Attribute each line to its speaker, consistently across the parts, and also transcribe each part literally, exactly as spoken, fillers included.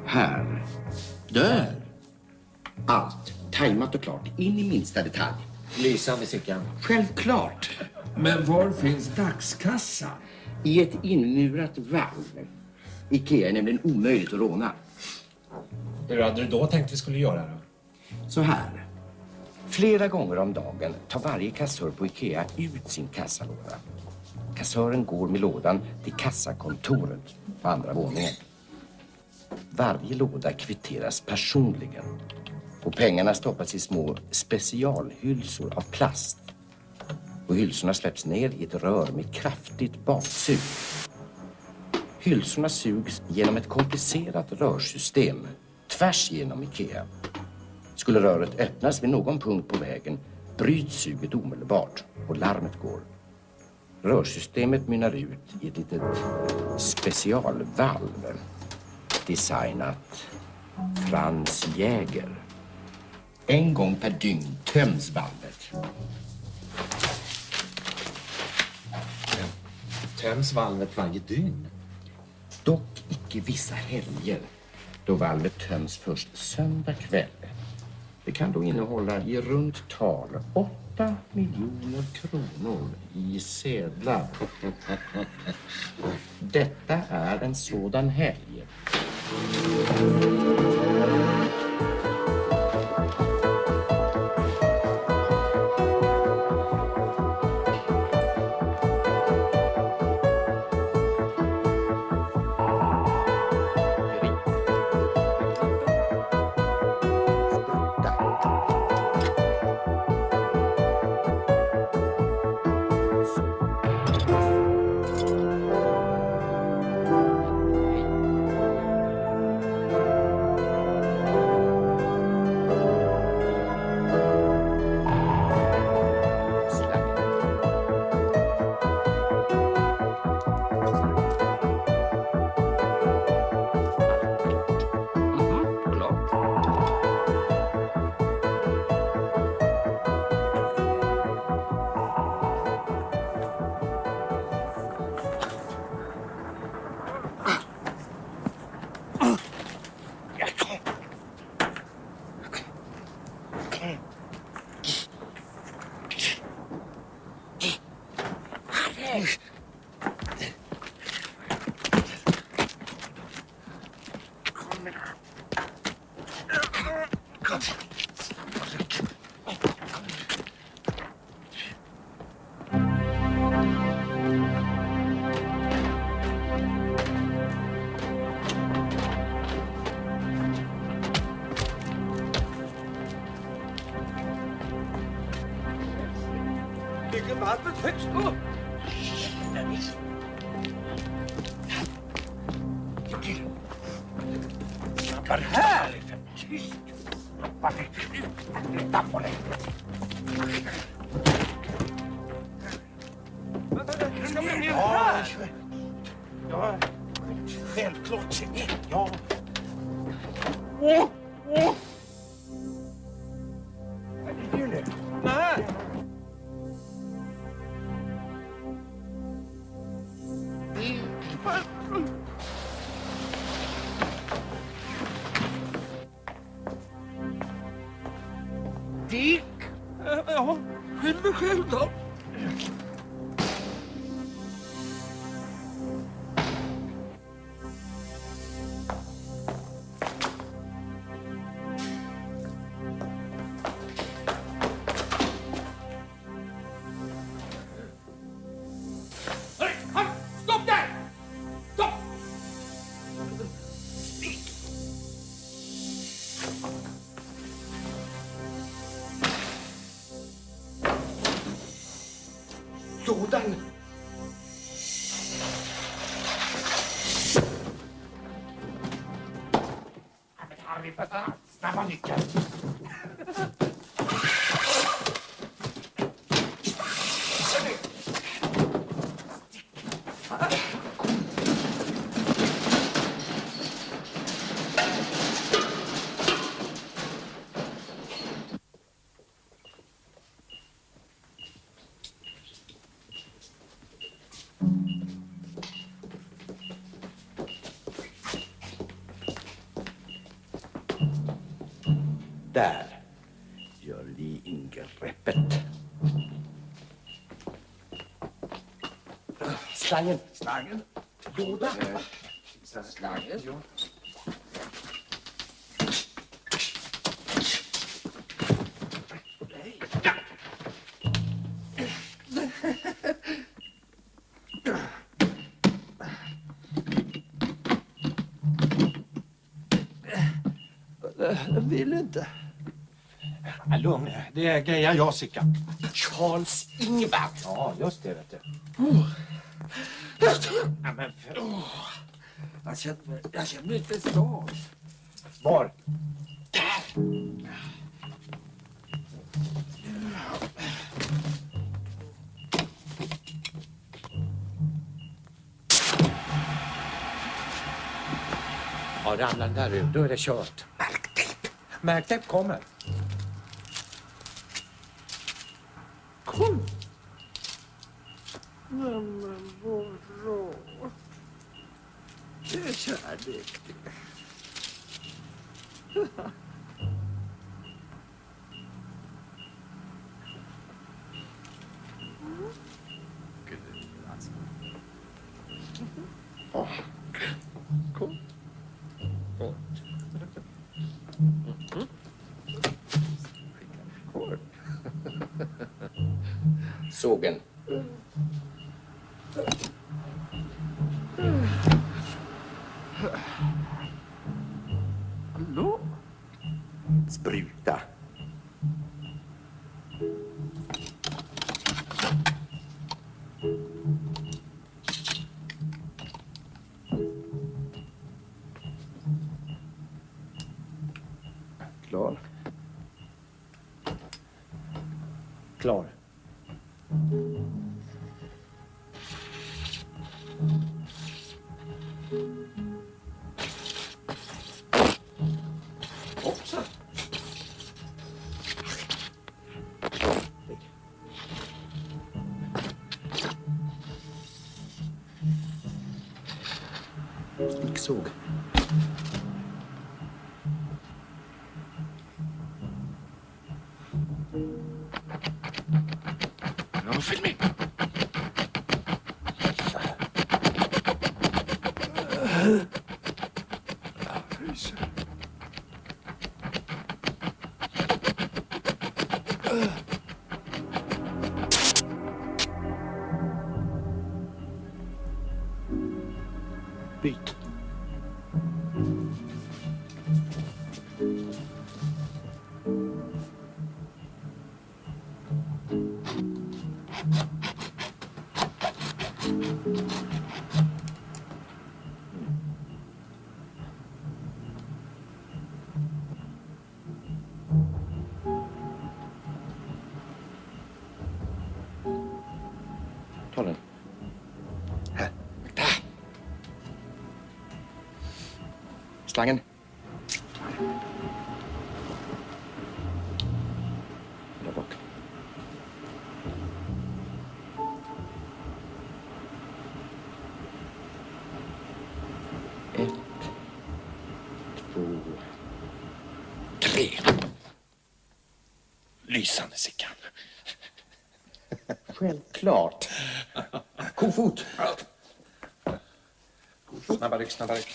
Speaker 1: Här. Där. Allt. Tajmat och klart. In i minsta detalj.
Speaker 2: Lysande, Sickan.
Speaker 1: Självklart.
Speaker 3: Men var finns dagskassan?
Speaker 1: I ett inmurat valv. Ikea är nämligen omöjligt att råna.
Speaker 2: Hur hade du då tänkt vi skulle göra då?
Speaker 1: Så här. Flera gånger om dagen tar varje kassör på Ikea ut sin kassalåda. Kassören går med lådan till kassakontoret på andra våningen. Varje låda kvitteras personligen. Och pengarna stoppas i små specialhylsor av plast. Och hylsorna släpps ner i ett rör med kraftigt baksug. Hylsorna sugs genom ett komplicerat rörsystem tvärs genom Ikea. Skulle röret öppnas vid någon punkt på vägen bryts suget omedelbart och larmet går. Rörsystemet mynnar ut i ett litet specialvalv designat Franz Jäger. En gång per dygn töms valvet.
Speaker 2: Töms valvet varje dygn?
Speaker 1: Dock icke vissa helger, då valvet töms först söndag kväll. Det kan då innehålla i runt tal åtta miljoner kronor i sedlar. Detta är en sådan helg.
Speaker 3: Vattnet högst upp! Var här! Tyst! Var det sluta på dig? Ska vi ner här? Ja, självklart. Ja. Åh! Åh! Vad är det nu? Nej! Dick? Ja, skyll dig själv då. Lådan! Men Harry, för fan! Snabba nyckeln!
Speaker 1: Där gör vi ingreppet. Slangen.
Speaker 3: Slangen.
Speaker 1: Låda. Slangen. Ja.
Speaker 3: Jag vill inte.
Speaker 2: Ja, lugn, det är grejer jag, Sickan.
Speaker 1: Charles Ingvar.
Speaker 2: Ja, just det, vet du.
Speaker 3: Oh.
Speaker 2: Ja, men för...
Speaker 3: Oh. Jag känner mig, jag känner mig inte stad.
Speaker 2: Var?
Speaker 1: Där.
Speaker 2: Ja, ramlar den där ut, då är det kört.
Speaker 1: Märktejp.
Speaker 2: Märktejp kommer.
Speaker 3: Kom. Men vad bra. Det är kärlek.
Speaker 1: Oh. Kom. Kom. Mm. Kvar. Sågen.
Speaker 3: Hallå?
Speaker 1: Spruta. Klar.
Speaker 2: Klar.
Speaker 1: Hoppsan. Sticksåg. Ja, följ med. Byt. Ta den. Här. Där. Slangen. Där bak. Ett, två, tre.
Speaker 2: Lysande, Sickan.
Speaker 1: Självklart. Kofot.
Speaker 2: Snabba ryck, snabba ryck.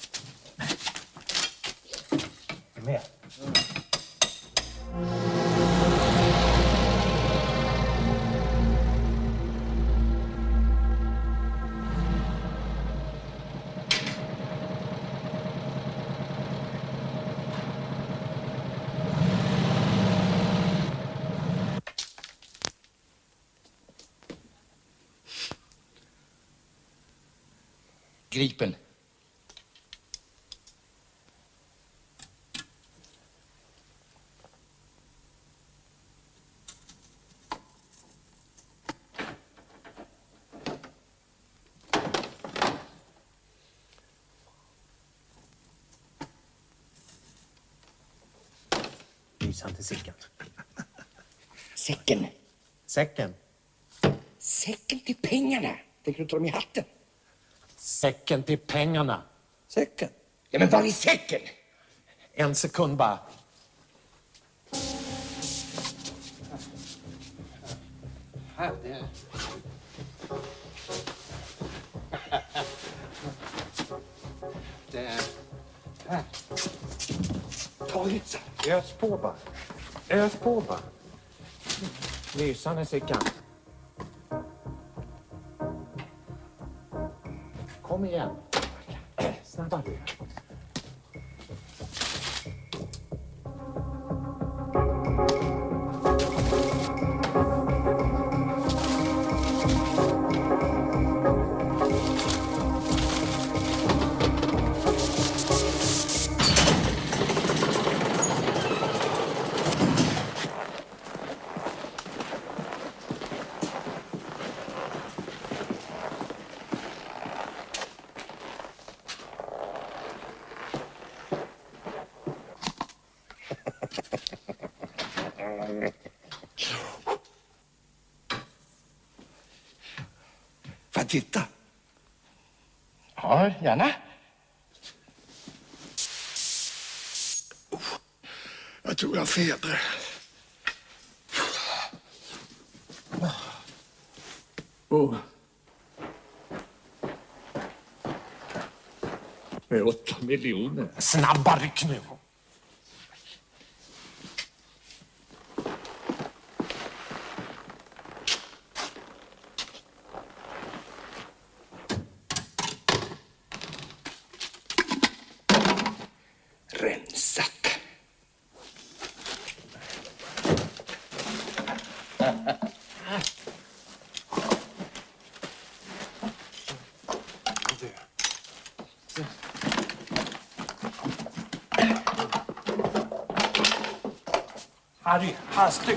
Speaker 2: Är med?
Speaker 1: Gripen.
Speaker 2: Lysande, Sickan.
Speaker 1: Säcken.
Speaker 2: Säcken.
Speaker 1: Säcken till pengarna. Tänker du ta dem i hatten?
Speaker 2: Säcken till pengarna.
Speaker 3: Säcken.
Speaker 1: Ja, men var är säcken?
Speaker 2: En sekund bara. Här, det. Det. Här. Ta hit. Ös på bara. Ös på bara. Lysande Sickan. Kom igen. Snabbare.
Speaker 3: Får jag titta?
Speaker 1: Ja, gärna.
Speaker 3: Jag tror jag har feber. Oh. Med åtta miljoner.
Speaker 2: Snabbare nu.
Speaker 3: Rensat.
Speaker 2: Harry, hastigt.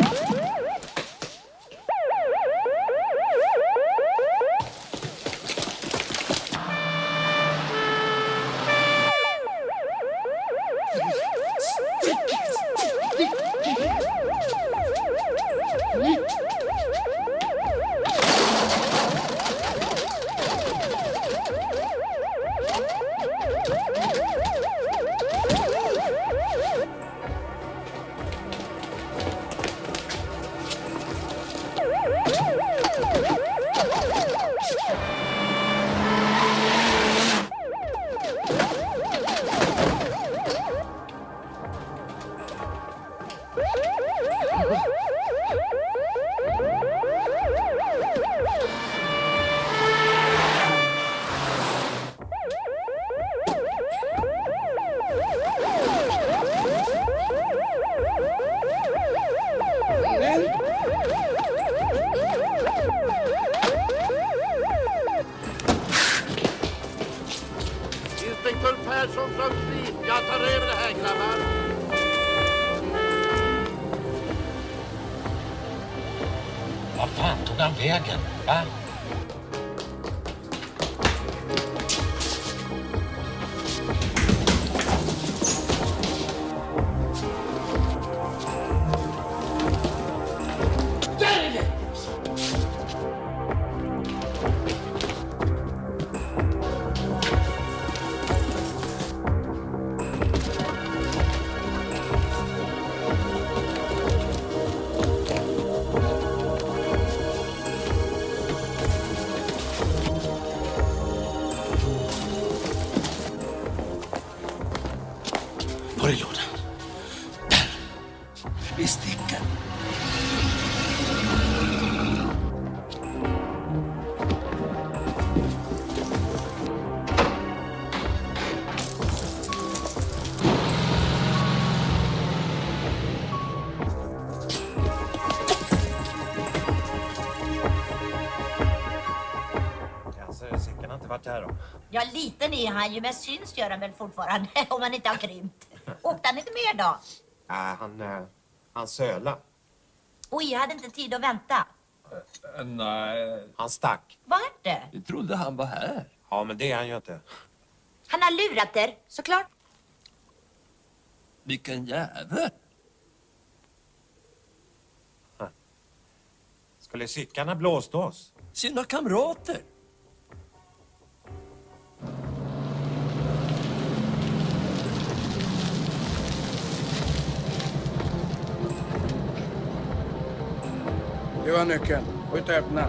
Speaker 4: Inspektör Persson från Frid. Jag tar över det här, grabbar.
Speaker 2: Vad fan tog han vägen? Va?
Speaker 3: Var är lådan? Där. I sticken.
Speaker 2: Alltså, Sickan har inte varit här då.
Speaker 5: Ja, liten är han ju, men syns gör han väl fortfarande om han inte har krympt. Åkte han inte mer då?
Speaker 2: Nej, han, eh, han söla.
Speaker 5: Oj, jag hade inte tid att vänta.
Speaker 6: Nej,
Speaker 2: Han stack.
Speaker 5: Vart det?
Speaker 6: jag trodde han var här.
Speaker 2: Ja, men det är han ju inte.
Speaker 5: Han har lurat er, såklart.
Speaker 6: Vilken jävel.
Speaker 2: Skulle Sickan ha blåst oss?
Speaker 6: Sina kamrater.
Speaker 3: Du har nyckeln. Gå ut och öppna.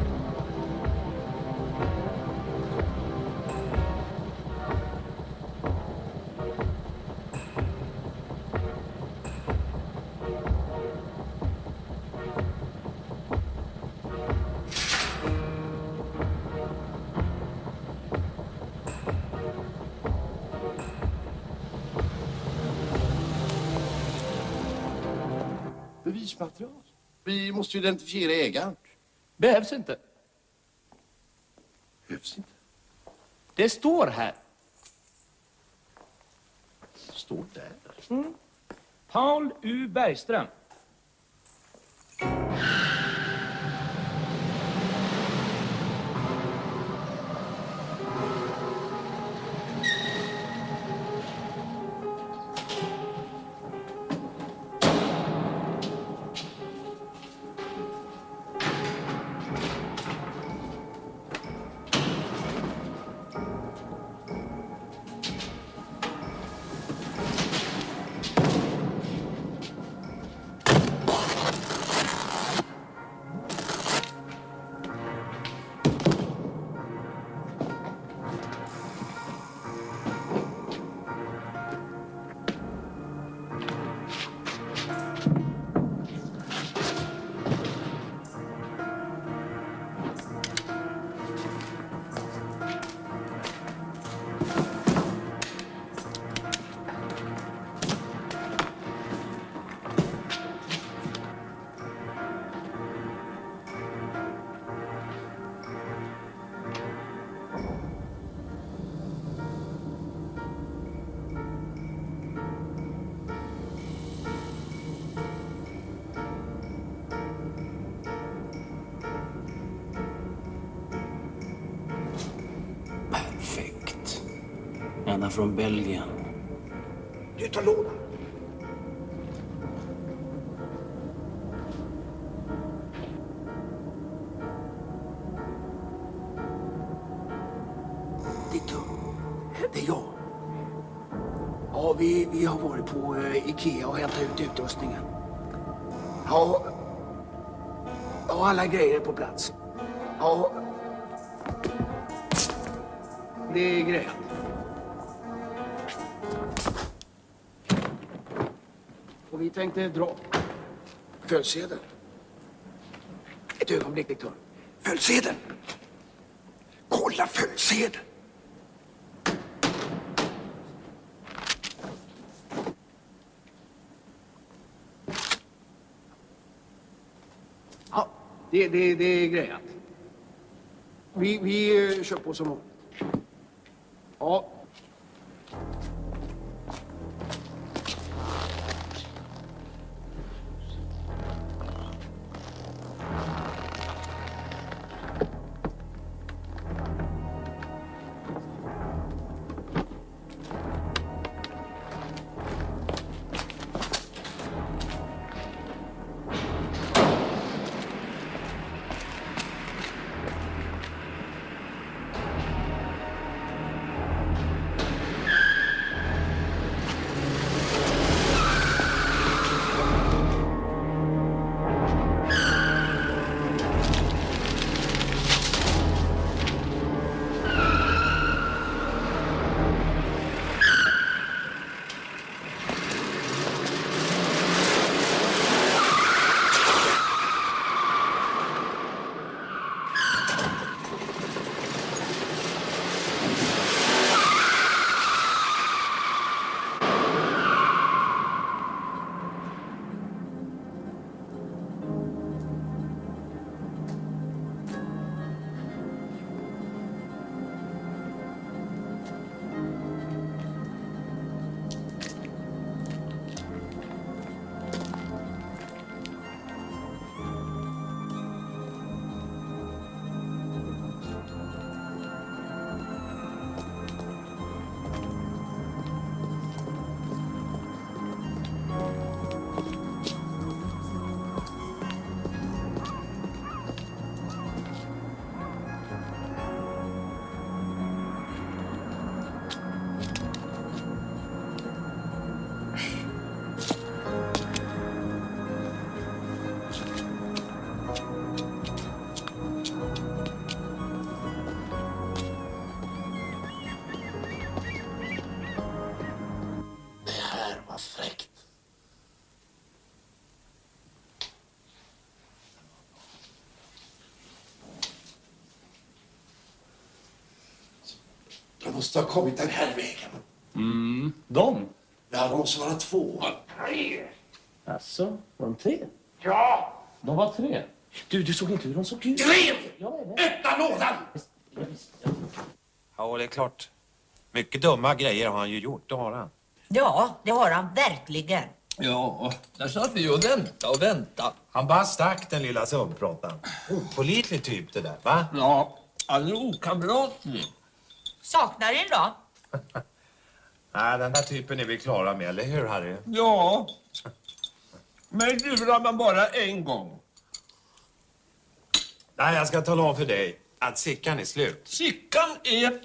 Speaker 4: Bevismaterial. Vi måste ju identifiera ägaren.
Speaker 6: Behövs inte.
Speaker 4: Behövs inte.
Speaker 6: Det står här.
Speaker 4: Står där.
Speaker 7: Mm. Paul U. Bergström.
Speaker 8: Perfekt. Han är från Belgien.
Speaker 3: Du tar lådan. Diktör, det är jag. Ja, vi, vi har varit på eh, Ikea och hämtat ut utrustningen. Ja, ja, alla grejer är på plats. Ja, det är grejat. Och vi tänkte dra födelsedeln. Ett ögonblick, diktör. Födelsedeln! Kolla födelsedeln! Ja, det, det, det är grejat. Vi, vi eh, kör på som vanligt. Ja.
Speaker 4: måste ha kommit den här vägen.
Speaker 6: Mm, de?
Speaker 4: Ja, de måste vara två.
Speaker 6: Tre. Alltså, var de tre?
Speaker 4: Ja!
Speaker 6: De var tre. Du, du såg inte hur de såg ut?
Speaker 4: Tre!
Speaker 6: Ja,
Speaker 4: Öppna lådan!
Speaker 2: Ja, det är klart. Mycket dumma grejer har han ju gjort, det har han.
Speaker 5: Ja, det har han verkligen.
Speaker 6: Ja, där satt vi och väntade och väntade.
Speaker 2: Han bara stack den lilla sumpråttan. Opålitlig typ det där, va?
Speaker 6: Ja, han är okamratlig.
Speaker 5: Saknar din då?
Speaker 2: Nej, den där typen är vi klara med, eller hur Harry?
Speaker 6: Ja, men lurar man bara en gång.
Speaker 2: Nej, jag ska tala om för dig att Sickan är slut.
Speaker 6: Sickan är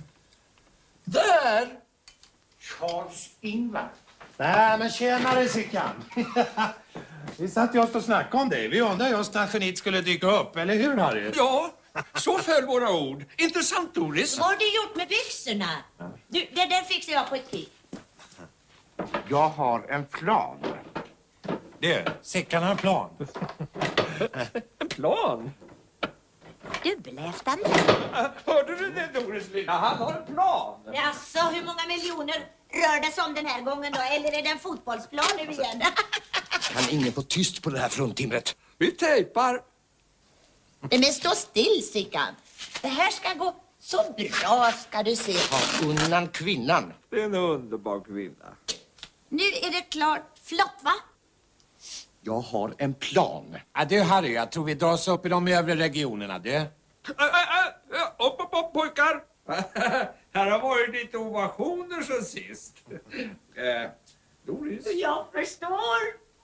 Speaker 6: där.
Speaker 4: Charles Ingvar.
Speaker 2: Nej, men tjenare Sickan. Vi satt just och snackade om dig. Vi undrade just när geniet skulle dyka upp, eller hur Harry?
Speaker 6: Ja, så föll våra ord. Intressant, Doris.
Speaker 5: Vad har du gjort med byxorna? Du, det där fixar jag på ett klick.
Speaker 4: Jag har en plan.
Speaker 2: Du, Sickan har en plan.
Speaker 6: En plan?
Speaker 5: Dubbeläftande.
Speaker 6: Hörde du det, Doris lilla? Han har en plan.
Speaker 5: Alltså, hur många miljoner rör det sig om den här gången då? Eller är det en fotbollsplan nu igen?
Speaker 1: Kan ingen få tyst på det här fruntimret?
Speaker 6: Vi tejpar.
Speaker 5: Men stå still, Sickan. Det här ska gå så bra, ska du se.
Speaker 1: Ta undan kvinnan.
Speaker 6: Det är en underbar kvinna.
Speaker 5: Nu är det klart. Flott, va?
Speaker 1: Jag har en plan.
Speaker 2: Ja, du Harry, jag tror vi dras upp i de övre regionerna, du.
Speaker 6: Äh, äh, äh, upp, upp, upp, pojkar. Här har varit lite ovationer sen sist. Eh, Doris?
Speaker 5: Jag förstår.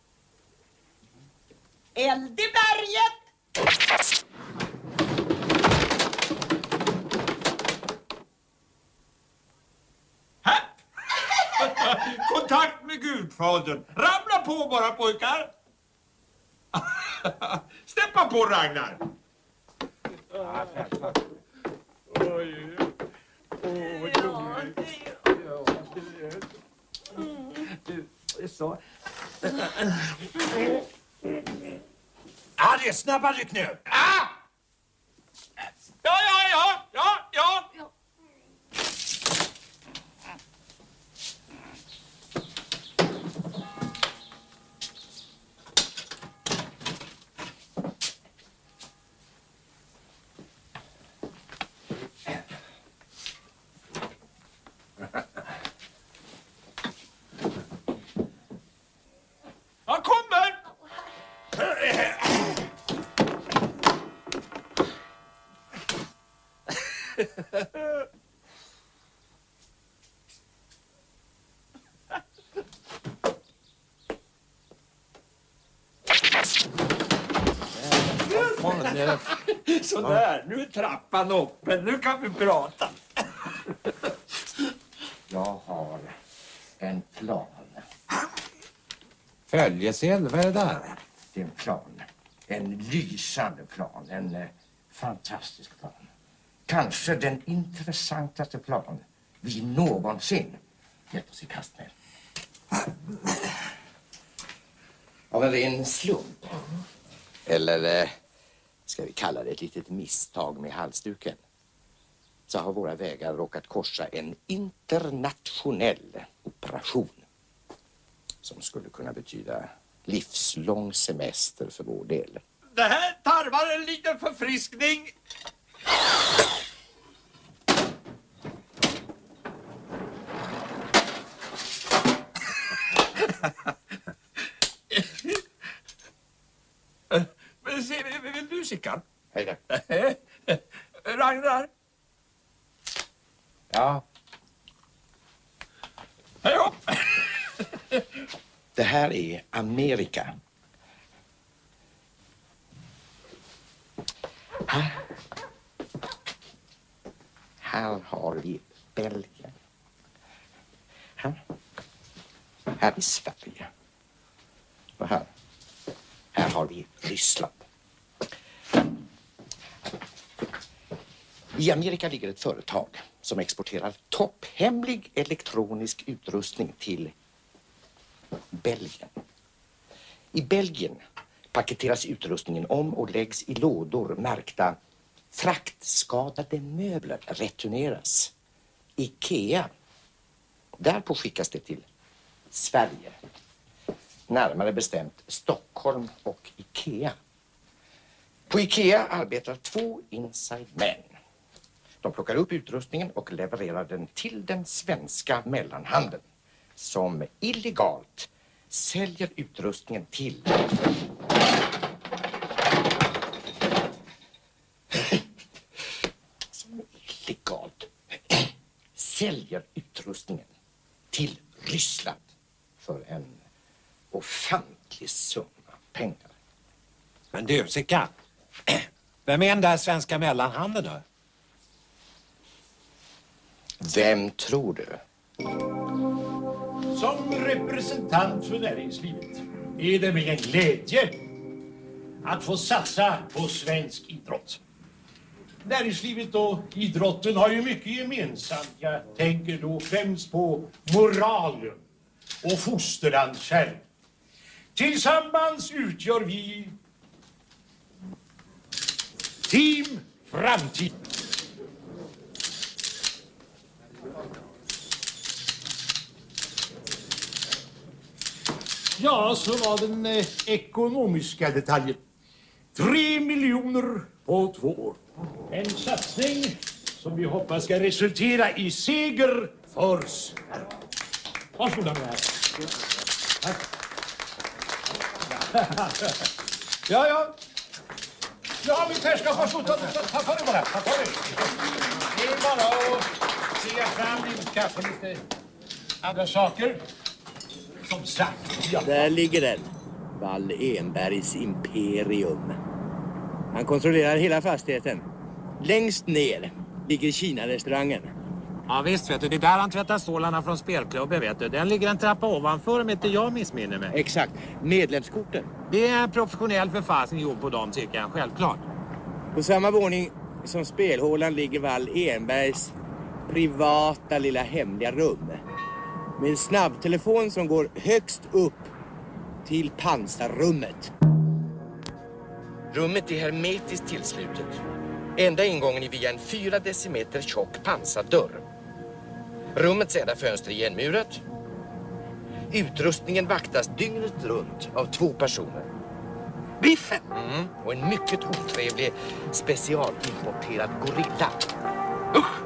Speaker 5: Eld i berget!
Speaker 6: Här! Kontakt med Gudfadern. Ramla på bara, pojkar. Steppa på, Ragnar. Oj. Åh, vad roligt. Det är så.
Speaker 2: Harry, snabba ryck nu!
Speaker 6: Ah! Ja, ja, ja, ja, ja. Han kommer! Sådär, nu är trappan öppen. Nu kan vi prata.
Speaker 1: Jag har en plan.
Speaker 2: Följesedel, vad är det där?
Speaker 1: Det är en plan. En lysande plan. En eh, fantastisk plan. Kanske den intressantaste plan vi någonsin gett oss i kast med. Av en ren slump. Eller eh, ska vi kalla det ett litet misstag med halsduken. Så har våra vägar råkat korsa en internationell operation. Som skulle kunna betyda livslång semester för vår del.
Speaker 6: Det här tarvar en liten förfriskning. Men se, vill du, Sickan?
Speaker 1: Hej då.
Speaker 6: Ragnar?
Speaker 1: Ja.
Speaker 6: Hej då.
Speaker 1: Det här är Amerika. Här, här har vi Belgien. Här, här är Sverige. Och här, här har vi Ryssland. I Amerika ligger ett företag som exporterar topphemlig elektronisk utrustning till Belgien. I Belgien paketeras utrustningen om och läggs i lådor märkta fraktskadade möbler returneras Ikea. Därpå skickas det till Sverige. Närmare bestämt Stockholm och Ikea. På Ikea arbetar två inside män. De plockar upp utrustningen och levererar den till den svenska mellanhandeln som illegalt säljer utrustningen till som illegalt säljer utrustningen till Ryssland för en ofantlig summa pengar.
Speaker 2: Men du, Sickan. Vem är den där svenska mellanhanden då?
Speaker 1: Vem tror du?
Speaker 9: Som representant för näringslivet är det mig en glädje att få satsa på svensk idrott. Näringslivet och idrotten har ju mycket gemensamt. Jag tänker då främst på moralen och fosterlandskärlek. Tillsammans utgör vi Team Framtid. Ja, så var den eh, ekonomiska detaljen. Tre miljoner på två år. En satsning som vi hoppas ska resultera i seger för Sverige. Varsågoda med det här. Tack. Ja, ja. Ja, mitt herrskap, varsågod. Ta för dig bara. Ta för dig. Det är bara att se fram lite kaffe och lite andra saker. Som sagt, ja.
Speaker 10: Där ligger den. Wall Enbergs imperium. Han kontrollerar hela fastigheten. Längst ner ligger Kina-restaurangen.
Speaker 2: Ja visst vet du, det är där han tvättar stålarna från spelklubben vet du. Den ligger en trappa ovanför om inte jag missminner mig.
Speaker 10: Exakt, medlemskorten.
Speaker 2: Det är en professionell författning gjord på dem tycker jag, självklart.
Speaker 10: På samma våning som spelhålan ligger Wall Enbergs privata lilla hemliga rum. Med en snabbtelefon som går högst upp till pansarrummet.
Speaker 1: Rummet är hermetiskt tillslutet. Enda ingången är via en fyra decimeter tjock pansardörr. Rummets enda fönster är igenmurat. Utrustningen vaktas dygnet runt av två personer. Biffen! Mm. Och en mycket otrevlig specialimporterad gorilla. Usch!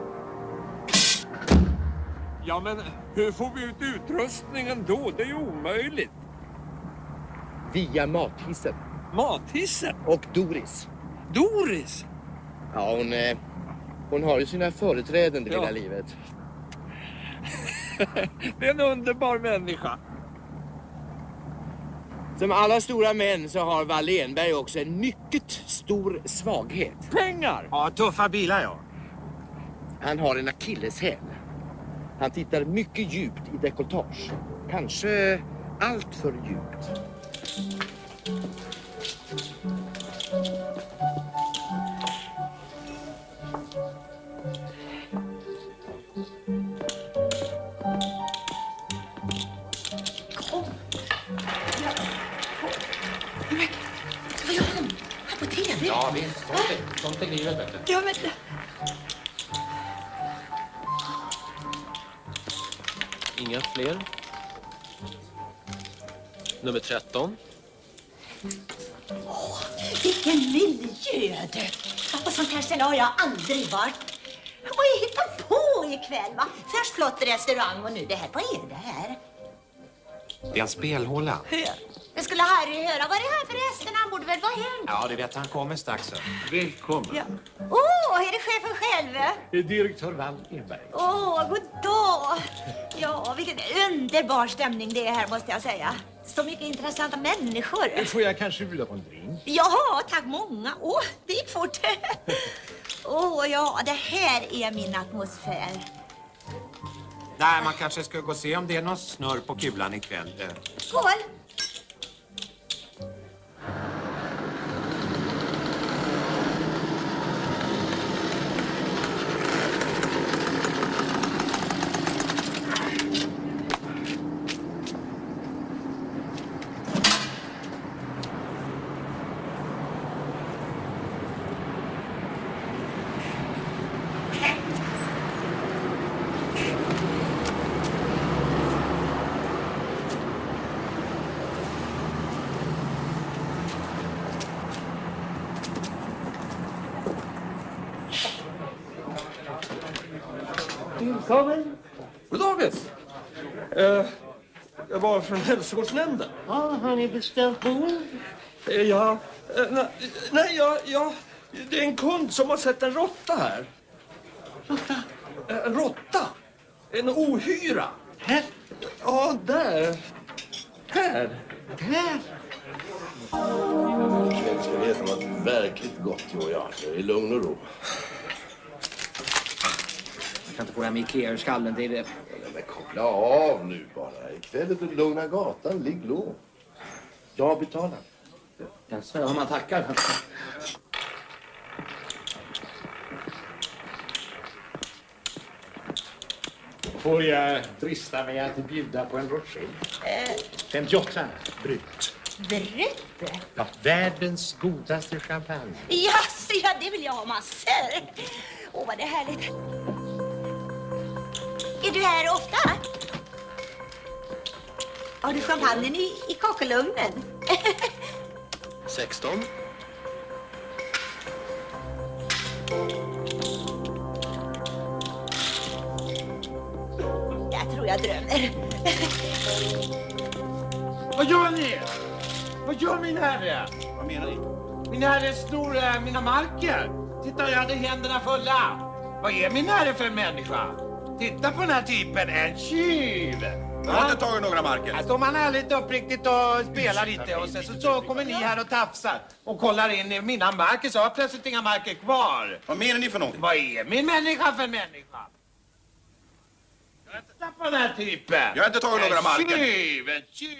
Speaker 6: Ja, men hur får vi ut utrustningen då? Det är ju omöjligt.
Speaker 10: Via mathissen.
Speaker 6: Mathissen?
Speaker 10: Och Doris.
Speaker 6: Doris?
Speaker 10: Ja, hon, eh, hon har ju sina företräden i
Speaker 6: ja.
Speaker 10: hela livet.
Speaker 6: Det är en underbar människa.
Speaker 10: Som alla stora män så har Wall Enberg också en mycket stor svaghet.
Speaker 6: Pengar?
Speaker 2: Ja, tuffa bilar ja.
Speaker 10: Han har en akilleshäl. Han tittar mycket djupt i dekolletage. Kanske allt för djupt.
Speaker 5: Kom. Ja. Men, vad gör han? Han på T V?
Speaker 2: Ja, visst. Sånt är, sånt är livet, vet du.
Speaker 5: Ja, men...
Speaker 8: Inga fler. Nummer tretton.
Speaker 5: Åh, vilken miljö du! På sånt här ställe har jag aldrig varit. Vad är hittat på ikväll, va? Först flott restaurang och nu det här. Vad är det här?
Speaker 2: Det är en spelhåla.
Speaker 5: Hör. Det skulle Harry höra. Vad är det här förresten? Han borde väl vara här?
Speaker 2: Ja, det vet han kommer strax.
Speaker 6: Välkommen.
Speaker 5: Ja. Åh, oh, är det chefen själv?
Speaker 9: Det är direktör Wall Enberg.
Speaker 5: Åh, oh, god dag. Ja, vilken underbar stämning det är här måste jag säga. Så mycket intressanta människor.
Speaker 9: Får jag kanske bjuda på en drink?
Speaker 5: Ja, tack många. Åh, oh, det gick fort. Åh, oh, ja, det här är min atmosfär.
Speaker 2: Nej, man kanske ska gå och se om det är någon snurr på kulan ikväll.
Speaker 5: Skål!
Speaker 6: Välkommen. God dagen. Uh, jag var från hälsovårdsnämnden.
Speaker 9: Ja, har ni beställt boende?
Speaker 6: Uh, ja, uh, nej, nej ja, ja, det är en kund som har sett en råtta här.
Speaker 9: Råtta?
Speaker 6: Uh, en råtta. En ohyra.
Speaker 9: Här?
Speaker 6: Ja, där. Här.
Speaker 9: Här?
Speaker 11: Ikväll ska vi äta något verkligt gott, jo och jag. I lugn och ro.
Speaker 3: Jag kan inte få hem Ikea ur skallen till det.
Speaker 11: Men koppla av nu bara. Ikväll är det lugna gatan. Ligg låg. Jag betalar.
Speaker 3: Jag svär om man tackar.
Speaker 9: Får jag drista mig att bjuda på en rocher?
Speaker 5: Eh,
Speaker 9: femtioåtta brut.
Speaker 5: brut?
Speaker 9: Ja, världens godaste champagne.
Speaker 5: Ja, så ja, det vill jag ha massor. Åh, vad det är härligt. Är du här ofta? Har du champagnen i, i kakelugnen?
Speaker 8: sexton.
Speaker 5: Jag tror jag drömmer.
Speaker 2: Vad gör ni? Vad gör min herre?
Speaker 3: Vad menar ni?
Speaker 2: Min herre snor äh, mina marker. Titta, jag hade händerna fulla. Vad är min herre för människa? Titta på den här typen, en tjuv.
Speaker 3: Jag har inte tagit några marker.
Speaker 2: Här står man ärligt uppriktigt och spelar lite och sen så, så kommer ni här och tafsar och kollar in i mina marker, så har jag plötsligt inga marker kvar.
Speaker 3: Vad menar ni för något?
Speaker 2: Vad är min människa för människa? Titta på den här typen.
Speaker 3: Jag har inte tagit några marker.
Speaker 2: En tjuv, en tjuv.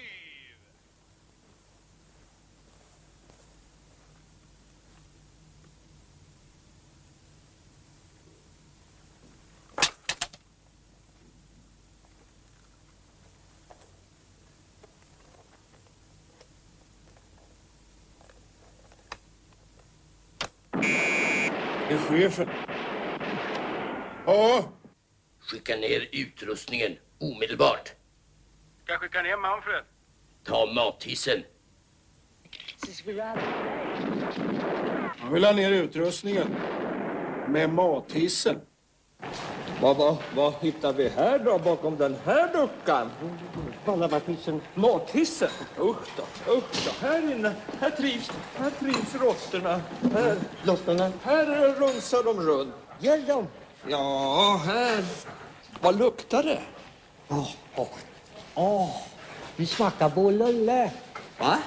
Speaker 9: Det är chefen.
Speaker 3: Ja.
Speaker 1: Skicka ner utrustningen omedelbart.
Speaker 12: Ska jag skicka ner Manfred?
Speaker 1: Ta mathissen.
Speaker 9: Han vill ha ner utrustningen. Med mathissen.
Speaker 6: Vad, vad, vad hittar vi här då bakom den här luckan?
Speaker 9: Mathissen.
Speaker 6: Mathissen? Usch då, usch då. Här inne, här trivs, här trivs råttorna. Här,
Speaker 9: Lottorna.
Speaker 6: här runsar de runt.
Speaker 9: Gör de?
Speaker 6: Ja, här. Vad luktar det?
Speaker 9: Åh, oh, oh. oh. Vi smakar bollölle.
Speaker 6: Va?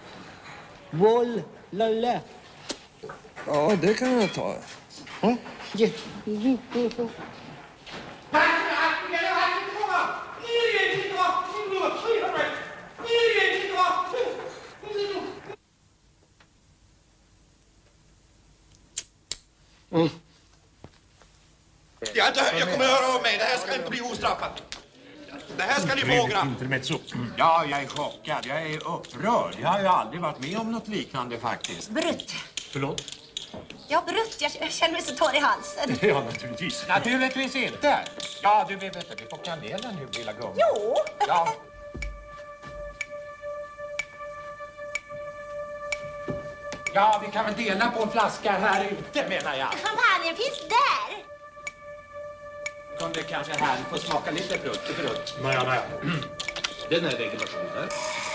Speaker 9: Bollölle.
Speaker 6: Ja, det kan jag ta.
Speaker 9: Mm. Ja.
Speaker 3: Mm. Jag, inte, jag kommer att höra av mig. Det här ska inte bli ostraffat. Det här ska ni fågra.
Speaker 9: Intermezzo.
Speaker 2: Ja, jag är chockad. Jag är upprörd. Jag har ju aldrig varit med om något liknande faktiskt.
Speaker 5: Brutt.
Speaker 9: Förlåt?
Speaker 5: Ja, brutt. Jag, jag känner mig så torr i halsen.
Speaker 9: Ja, naturligtvis.
Speaker 2: Naturligtvis inte. Ja, du vet inte. Det är på kanelen nu, lilla gumman.
Speaker 5: Jo.
Speaker 2: Ja. Ja, vi kan väl dela på en flaska här ute, menar jag.
Speaker 5: Champagnen finns där.
Speaker 2: Kunde kanske här få smaka lite brutt, brutt.
Speaker 9: Nej, nej.
Speaker 2: Den är regulationen.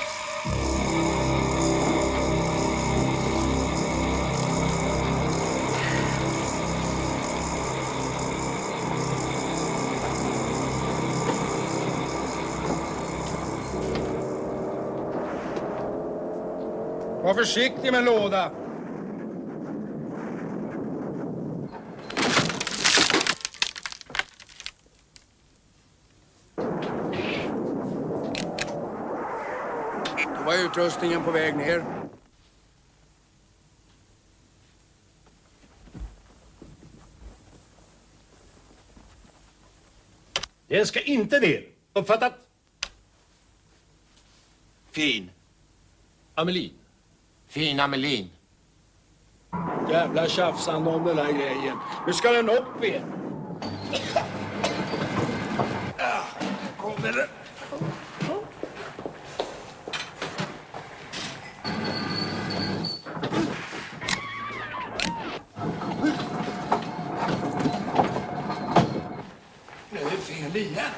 Speaker 12: Var försiktig med en låda.
Speaker 3: Då var utrustningen på väg ner.
Speaker 9: Den ska inte ner. Uppfattat?
Speaker 3: Fin.
Speaker 9: Amelin.
Speaker 2: Fin Amelin.
Speaker 9: Jävla tjafsande om den här grejen. Nu ska den upp igen.
Speaker 3: Kommer det.
Speaker 6: fel igen.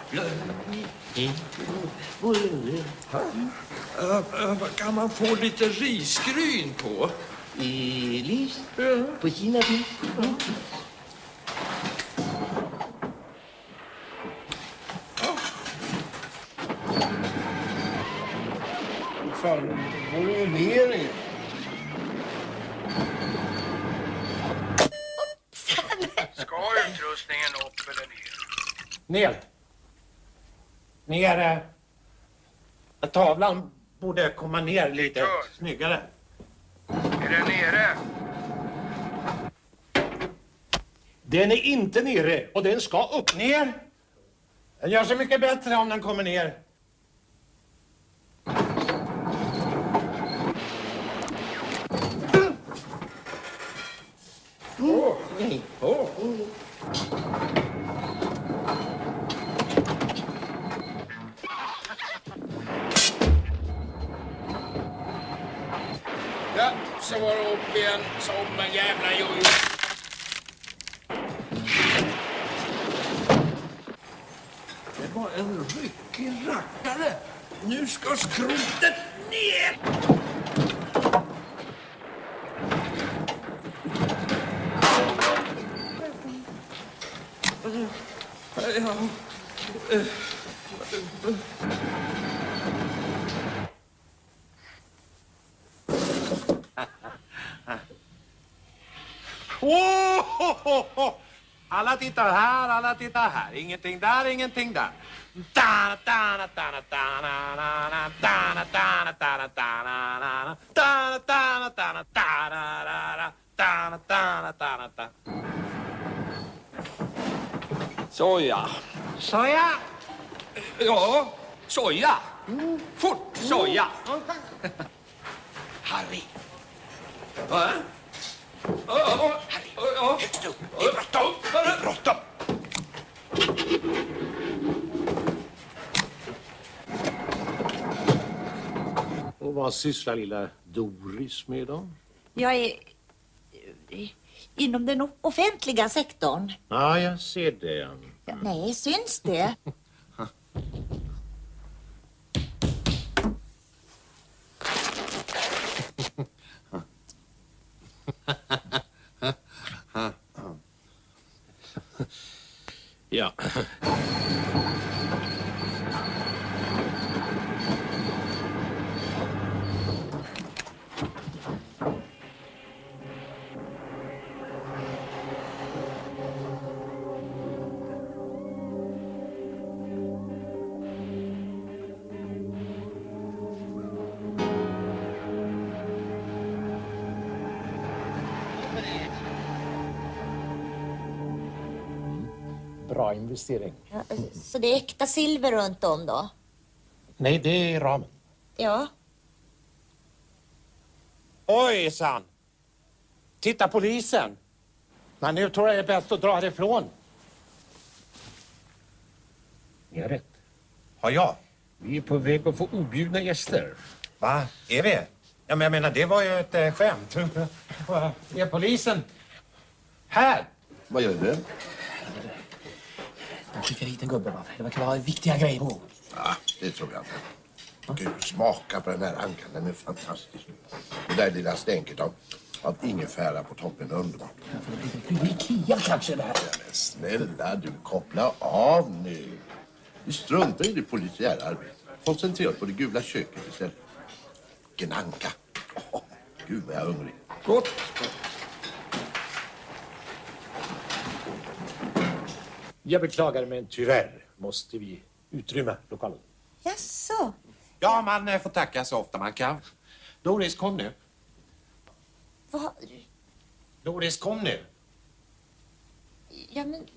Speaker 6: Uh, uh, kan man få lite risgryn på?
Speaker 11: Ris? På Kina ris? Mm. Fan, det går ju ner i.
Speaker 12: Ska utrustningen upp eller ner?
Speaker 9: Ner. Ner. eh, Tavlan borde komma ner lite
Speaker 12: Kör.
Speaker 9: snyggare.
Speaker 12: Är den nere?
Speaker 9: Den är inte nere och den ska upp. Ner. Den gör så mycket bättre om den kommer ner.
Speaker 6: Åh! Åh!
Speaker 12: Ja, så var det upp igen som en jävla jojo.
Speaker 6: Det var en ryckig rackare. Nu ska skrotet ner! Ja.
Speaker 9: Oh, ho, ho, ho. Alla tittar här, alla tittar här. Ingenting där, ingenting där. Da, da, da, da, da, da, da, da, da, da, da, da, da, da, da, da, da, da, da.
Speaker 6: Soja.
Speaker 9: Soja.
Speaker 6: Ja, soja. Fort, soja.
Speaker 1: Harry,
Speaker 6: Va? Ja, ja, ja.
Speaker 1: högst upp. Det är bråttom. Det är bråttom.
Speaker 9: Och vad sysslar lilla Doris med då?
Speaker 5: Jag är eh, inom den offentliga sektorn.
Speaker 9: Ja, jag ser det.
Speaker 5: Ja, nej, syns det?
Speaker 9: Ja. Bra investering.
Speaker 5: Ja, så det är äkta silver runt om då?
Speaker 9: Nej, det är ramen.
Speaker 5: Ja.
Speaker 9: Ojsan! Titta polisen! Men nu tror jag det är bäst att dra härifrån.
Speaker 1: Ni har rätt.
Speaker 9: Har jag?
Speaker 1: Vi är på väg att få objudna gäster.
Speaker 9: Va? Är vi? Ja, men jag menar, det var ju ett äh, skämt. Är polisen här?
Speaker 11: Vad gör du?
Speaker 3: De skickar hit en gubbe, va? Det verkar vara viktiga grejer på.
Speaker 11: Ja, det tror jag inte. Gud, smaka på den här ankan. Den är fantastisk. Det där lilla stänket av, av ingefära på toppen är underbart.
Speaker 3: Ja, det blir Ikea kanske det här.
Speaker 11: Ja, men snälla du, koppla av nu. Vi struntar i det polisiära arbetet. Koncentrera oss på det gula köket istället. Vilken anka. Oh, Gud vad jag är hungrig.
Speaker 6: Gott.
Speaker 9: Jag beklagar, men tyvärr måste vi utrymma lokalen.
Speaker 5: Jaså?
Speaker 9: Ja, man eh, får tacka så ofta man kan. Doris, kom nu.
Speaker 5: Vad?
Speaker 9: Doris, kom nu.
Speaker 5: Ja, men...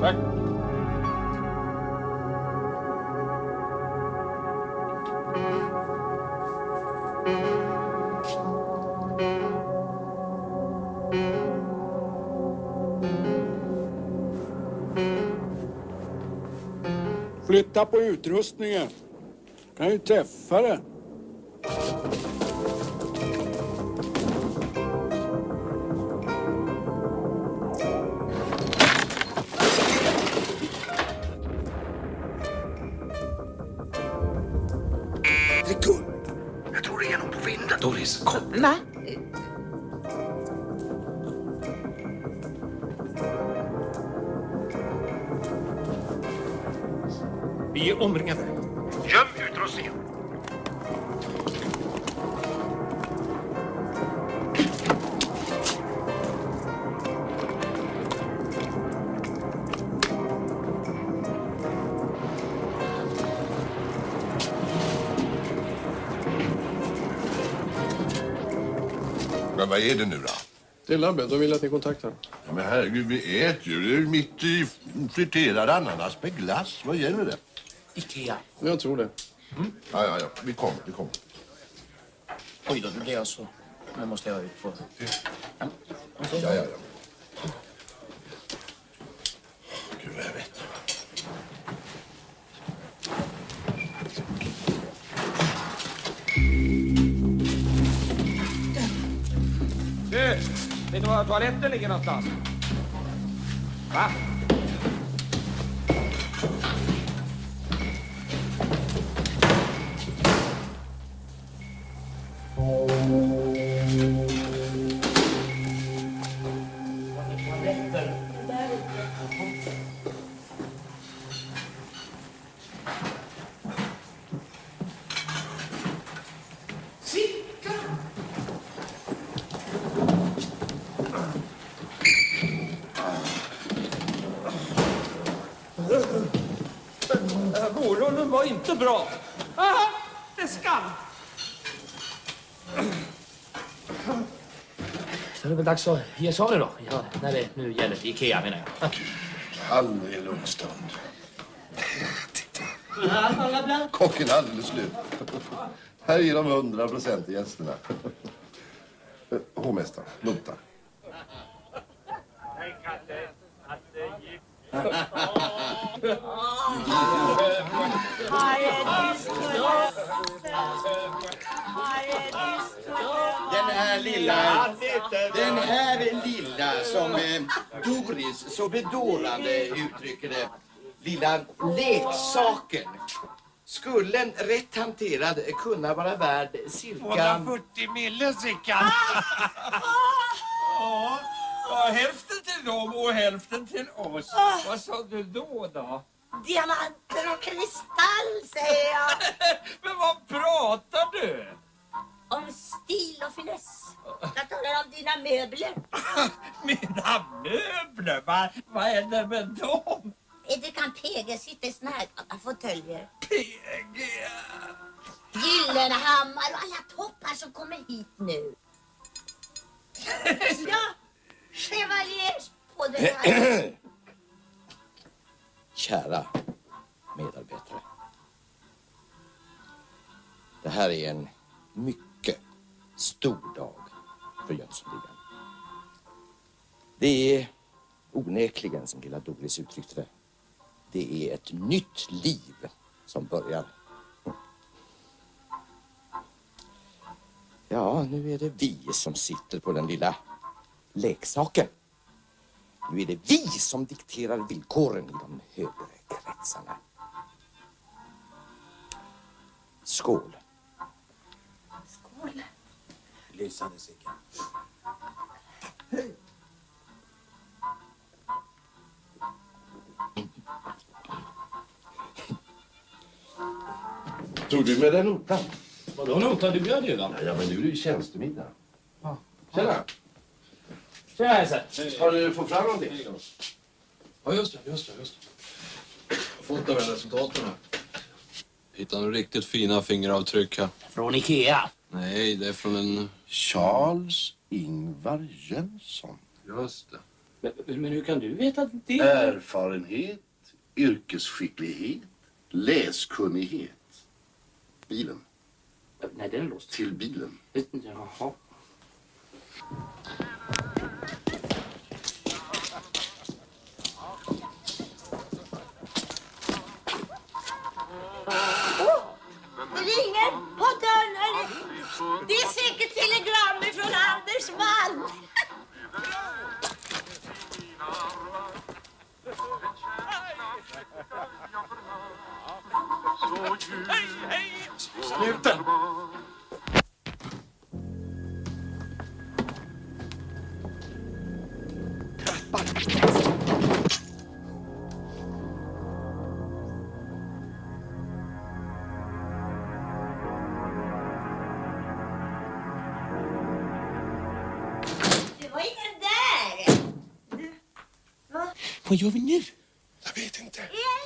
Speaker 12: Tack.
Speaker 3: Flytta på utrustningen. Kan ju träffa det.
Speaker 1: Det är guld. Jag tror det är någon på vinden. Doris, kom.
Speaker 5: Va?
Speaker 7: Vi är omringade.
Speaker 12: Göm utrustningen.
Speaker 11: Men vad är det nu då?
Speaker 13: Det är labbet, de vill att ni kontaktar.
Speaker 11: Ja, men herregud, vi äter ju. Det är mitt i friterad ananas med glass. Vad gäller det?
Speaker 13: Ikea. Jag tror det.
Speaker 11: Mm. Ja, ja, ja. Vi kommer, vi kommer.
Speaker 14: Oj då, det blir jag så. Nu måste jag ut på...
Speaker 11: Ja, ja, ja. Gud, vad jag vet.
Speaker 7: Du, vet du var toaletten ligger någonstans? Va? Vårrollen var inte bra. Aha, det skall.
Speaker 14: Så är det väl dags att ge sig av det då. Ja, när det nu gäller Ikea menar jag.
Speaker 11: Aldrig lugn stund. Kocken är alldeles slut. Här ger de hundra procent till gästerna. Hovmästaren, nota.
Speaker 15: Den här lilla, den här lilla som eh, Doris så bedårande uttrycker det, lilla leksaken skulle rätt hanterad kunna vara värd cirka
Speaker 2: tvåhundrafyrtio mille, Sickan.
Speaker 6: Ja, ja, hälften till dem och hälften till oss.
Speaker 5: Ah.
Speaker 6: Vad sa du då då?
Speaker 5: Diamanter och kristall, säger jag.
Speaker 6: Men vad pratar du?
Speaker 5: Om stil och finess. Jag talar om dina möbler.
Speaker 6: Mina möbler? Vad va är det med dem?
Speaker 5: Inte kan P G sitta i såna här fåtöljer.
Speaker 6: P G?
Speaker 5: Gyllenhammar och alla toppar som kommer hit nu. Ja, chevaliers på det här.
Speaker 1: Kära medarbetare. Det här är en mycket stor dag för Jönssonligan. Det är onekligen, som lilla Doris uttryckte det, det är ett nytt liv som börjar. Ja, nu är det vi som sitter på den lilla leksaken. Nu är det vi som dikterar villkoren i de högre kretsarna. Skål.
Speaker 5: Skål.
Speaker 15: Lysande Sickan.
Speaker 11: Tog du med den notan?
Speaker 14: Vadå notan? Du bjöd ju va?
Speaker 11: Ja, men nu är det ju tjänstemiddag.
Speaker 14: Ja.
Speaker 11: Tjena!
Speaker 14: Tjena Hälsa.
Speaker 11: Har du fått fram någonting?
Speaker 13: Ja, just det, just det, just det. Fått av resultaten här. Hittade några riktigt fina fingeravtryck här.
Speaker 14: Från Ikea?
Speaker 13: Nej, det är från en...
Speaker 11: Charles Ingvar Jönsson.
Speaker 13: Just det.
Speaker 14: Men, men hur kan du veta det?
Speaker 11: Erfarenhet, yrkesskicklighet, läskunnighet. Bilen.
Speaker 14: Nej, den är låst.
Speaker 11: Till bilen.
Speaker 14: Jaha.
Speaker 5: Det ringer på dörren. Det är säkert telegram från Anders man.
Speaker 2: Sluta!
Speaker 5: Det var ingen där. Va?
Speaker 9: Vad gör vi nu?
Speaker 11: Jag vet inte.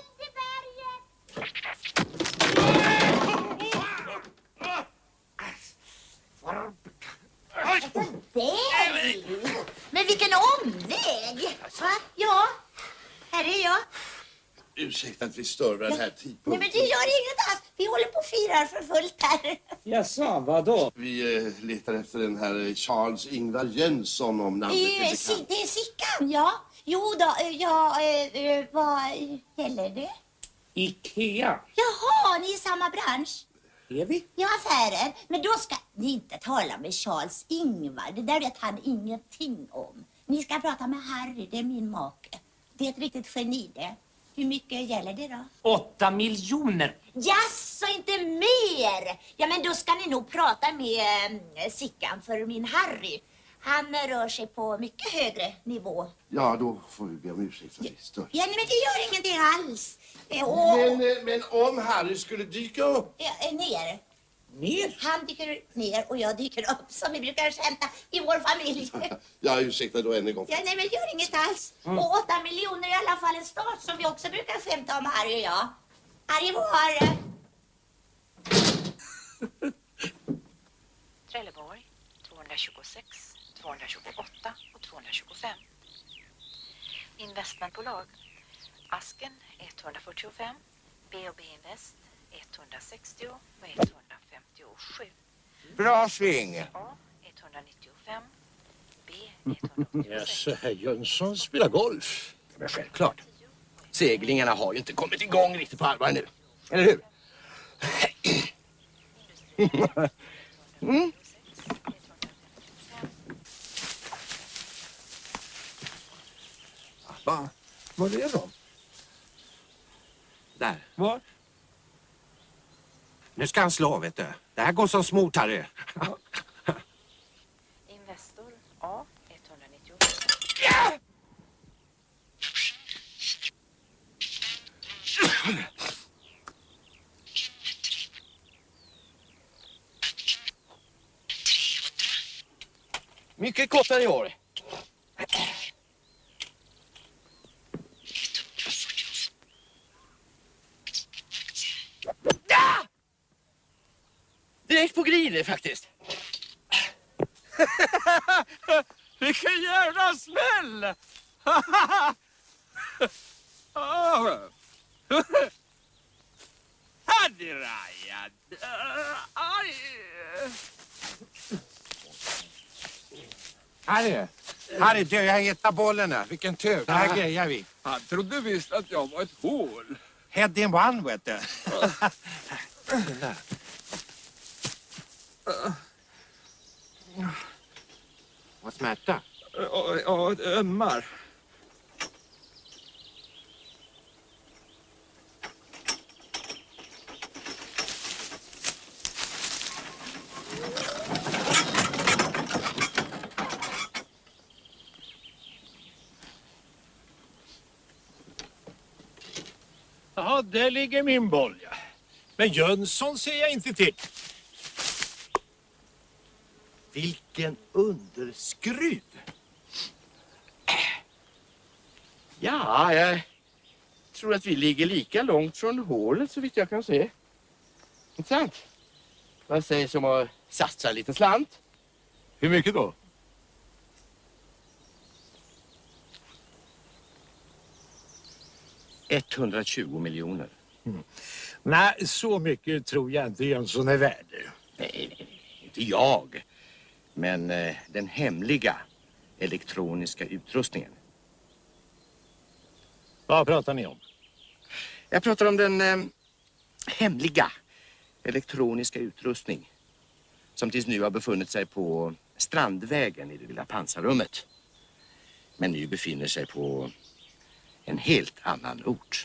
Speaker 5: Väg? Men vilken omväg! Va? Ja, här är jag.
Speaker 11: Ursäkta att vi stör vid den här tidpunkten.
Speaker 5: Nej, men det gör inget alls. Vi håller på och firar för fullt här.
Speaker 9: Jaså, vadå?
Speaker 11: Vi eh, letar efter den här eh, Charles Ingvar Jönsson om namnet är
Speaker 5: Eh,
Speaker 11: bekant.
Speaker 5: si- Det är Sickan, ja. Jo då, eh, ja, eh, eh, vad gäller det?
Speaker 9: Ikea.
Speaker 5: Jaha, ni är i samma bransch.
Speaker 9: Är vi?
Speaker 5: Ja, affärer. Men då ska ni inte tala med Charles Ingvar. Det där vet han ingenting om. Ni ska prata med Harry, det är min make. Det är ett riktigt geni det. Hur mycket gäller det då?
Speaker 14: Åtta miljoner.
Speaker 5: Jaså, inte mer! Ja, men då ska ni nog prata med eh, Sickan för min Harry. Han eh, rör sig på mycket högre nivå.
Speaker 11: Ja, då får vi be om ursäkt för det stör.
Speaker 5: Ja, nej, men det gör ingenting alls. Eh, och,
Speaker 11: Men, eh, men om Harry skulle dyka upp.
Speaker 5: ja, eh, ner.
Speaker 9: Ner?
Speaker 5: Han dyker ner och jag dyker upp, som vi brukar skämta i vår familj.
Speaker 11: Ja, ursäkta då än en gång.
Speaker 5: Ja, nej, men det gör inget alls.
Speaker 11: Mm.
Speaker 5: Och åtta miljoner är i alla fall en start som vi också brukar skämta om, Harry och jag. Harry, var... eh,
Speaker 16: Trelleborg tvåhundratjugosex, tvåhundratjugoåtta och tvåhundratjugofem. Investmentbolag Asken etthundrafyrtiofem, B och B Invest etthundrasextio och etthundrafemtiosju.
Speaker 10: Bra sving.
Speaker 16: A etthundranittiofem, B etthundraåttiosex.
Speaker 9: Jaså, herr Jönsson spelar golf.
Speaker 10: Men självklart. Seglingarna har ju inte kommit igång riktigt på allvar nu. Eller hur? Mm.
Speaker 9: Va? Vad är de?
Speaker 17: Där.
Speaker 9: Var?
Speaker 17: Nu ska han slå, vet du. Det här går som smort, Harry.
Speaker 16: Investor A etthundranittiofem.
Speaker 17: Ja!
Speaker 10: Mycket kortare i år. Ja! Direkt på griner faktiskt.
Speaker 7: Vilken jävla smäll! Hade Ryan.
Speaker 17: Harry, Harry, du, jag hittar bollen här. Vilken tur. Det här grejar vi.
Speaker 6: Han trodde visst att jag var ett hål.
Speaker 17: Head in one, vet du. Vad smärta?
Speaker 6: Ja, ja, det ömmar.
Speaker 9: Ja, där ligger min boll, ja. Men Jönsson ser jag inte till.
Speaker 10: Vilken underskruv. Ja, jag tror att vi ligger lika långt från hålet så vitt jag kan se. Inte sant? Vad sägs om att satsa en liten slant?
Speaker 9: Hur mycket då?
Speaker 1: etthundratjugo miljoner.
Speaker 9: Mm. Nej, så mycket tror jag inte Jönsson är värd.
Speaker 1: Nej, nej, nej, inte jag. Men eh, den hemliga elektroniska utrustningen.
Speaker 9: Vad pratar ni om?
Speaker 1: Jag pratar om den eh, hemliga elektroniska utrustning som tills nu har befunnit sig på Strandvägen i det lilla pansarrummet. Men nu befinner sig på en helt annan ort.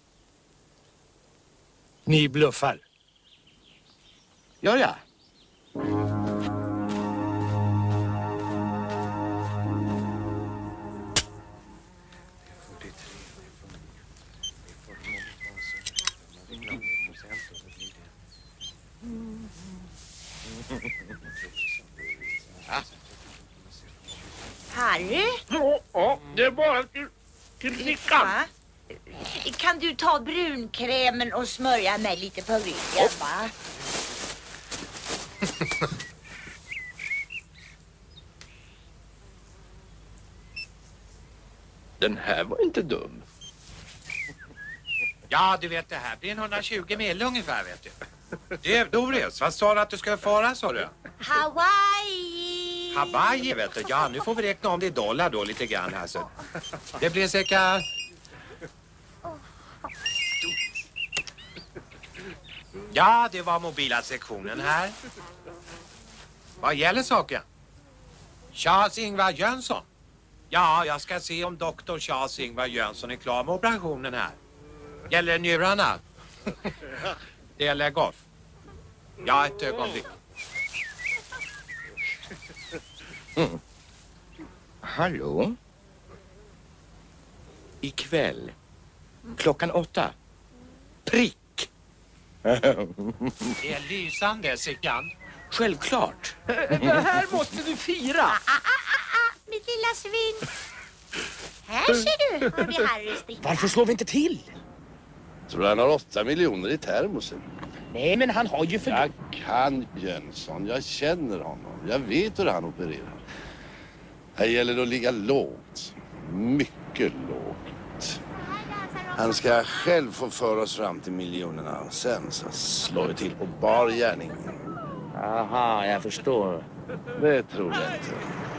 Speaker 9: Ni bluffar.
Speaker 1: Gör jag?
Speaker 5: Harry?
Speaker 2: Ja, ja, det är bara till, till fickan.
Speaker 5: Va? Kan du ta brunkrämen och smörja mig lite på ryggen, va?
Speaker 1: Den här var inte dum.
Speaker 17: Ja, du vet, det här blir en hundratjugo mil ungefär, vet du. Du, Doris, vad sa du att du skulle fara, sa du?
Speaker 5: Hawaii!
Speaker 17: Hawaii, vet du. Ja, nu får vi räkna om det i dollar då lite grann, alltså. Det blir cirka... Ja, det var mobila sektionen här. Vad gäller saken? Charles-Ingvar Jönsson. Ja, jag ska se om doktor Charles-Ingvar Jönsson är klar med operationen här. Gäller det njurarna? Det gäller golf. Ja, ett ögonblick.
Speaker 1: Mm. Hallå? Ikväll. Klockan åtta. Prick.
Speaker 17: Det är lysande, Sickan.
Speaker 1: Självklart.
Speaker 14: Det här måste du fira.
Speaker 5: Ah, ah, ah, ah, mitt lilla svin. Här ser du, har vi Harrys dricka.
Speaker 14: Varför slår vi inte till?
Speaker 11: Tror du han har åtta miljoner i termosen?
Speaker 14: Nej, men han har ju för...
Speaker 11: Jag kan Jönsson, jag känner honom. Jag vet hur han opererar. Här gäller det att ligga lågt. Mycket lågt. Han ska själv få föra oss fram till miljonerna. Sen så slår vi till på bar gärning.
Speaker 14: Aha, jag förstår.
Speaker 11: Det tror jag inte.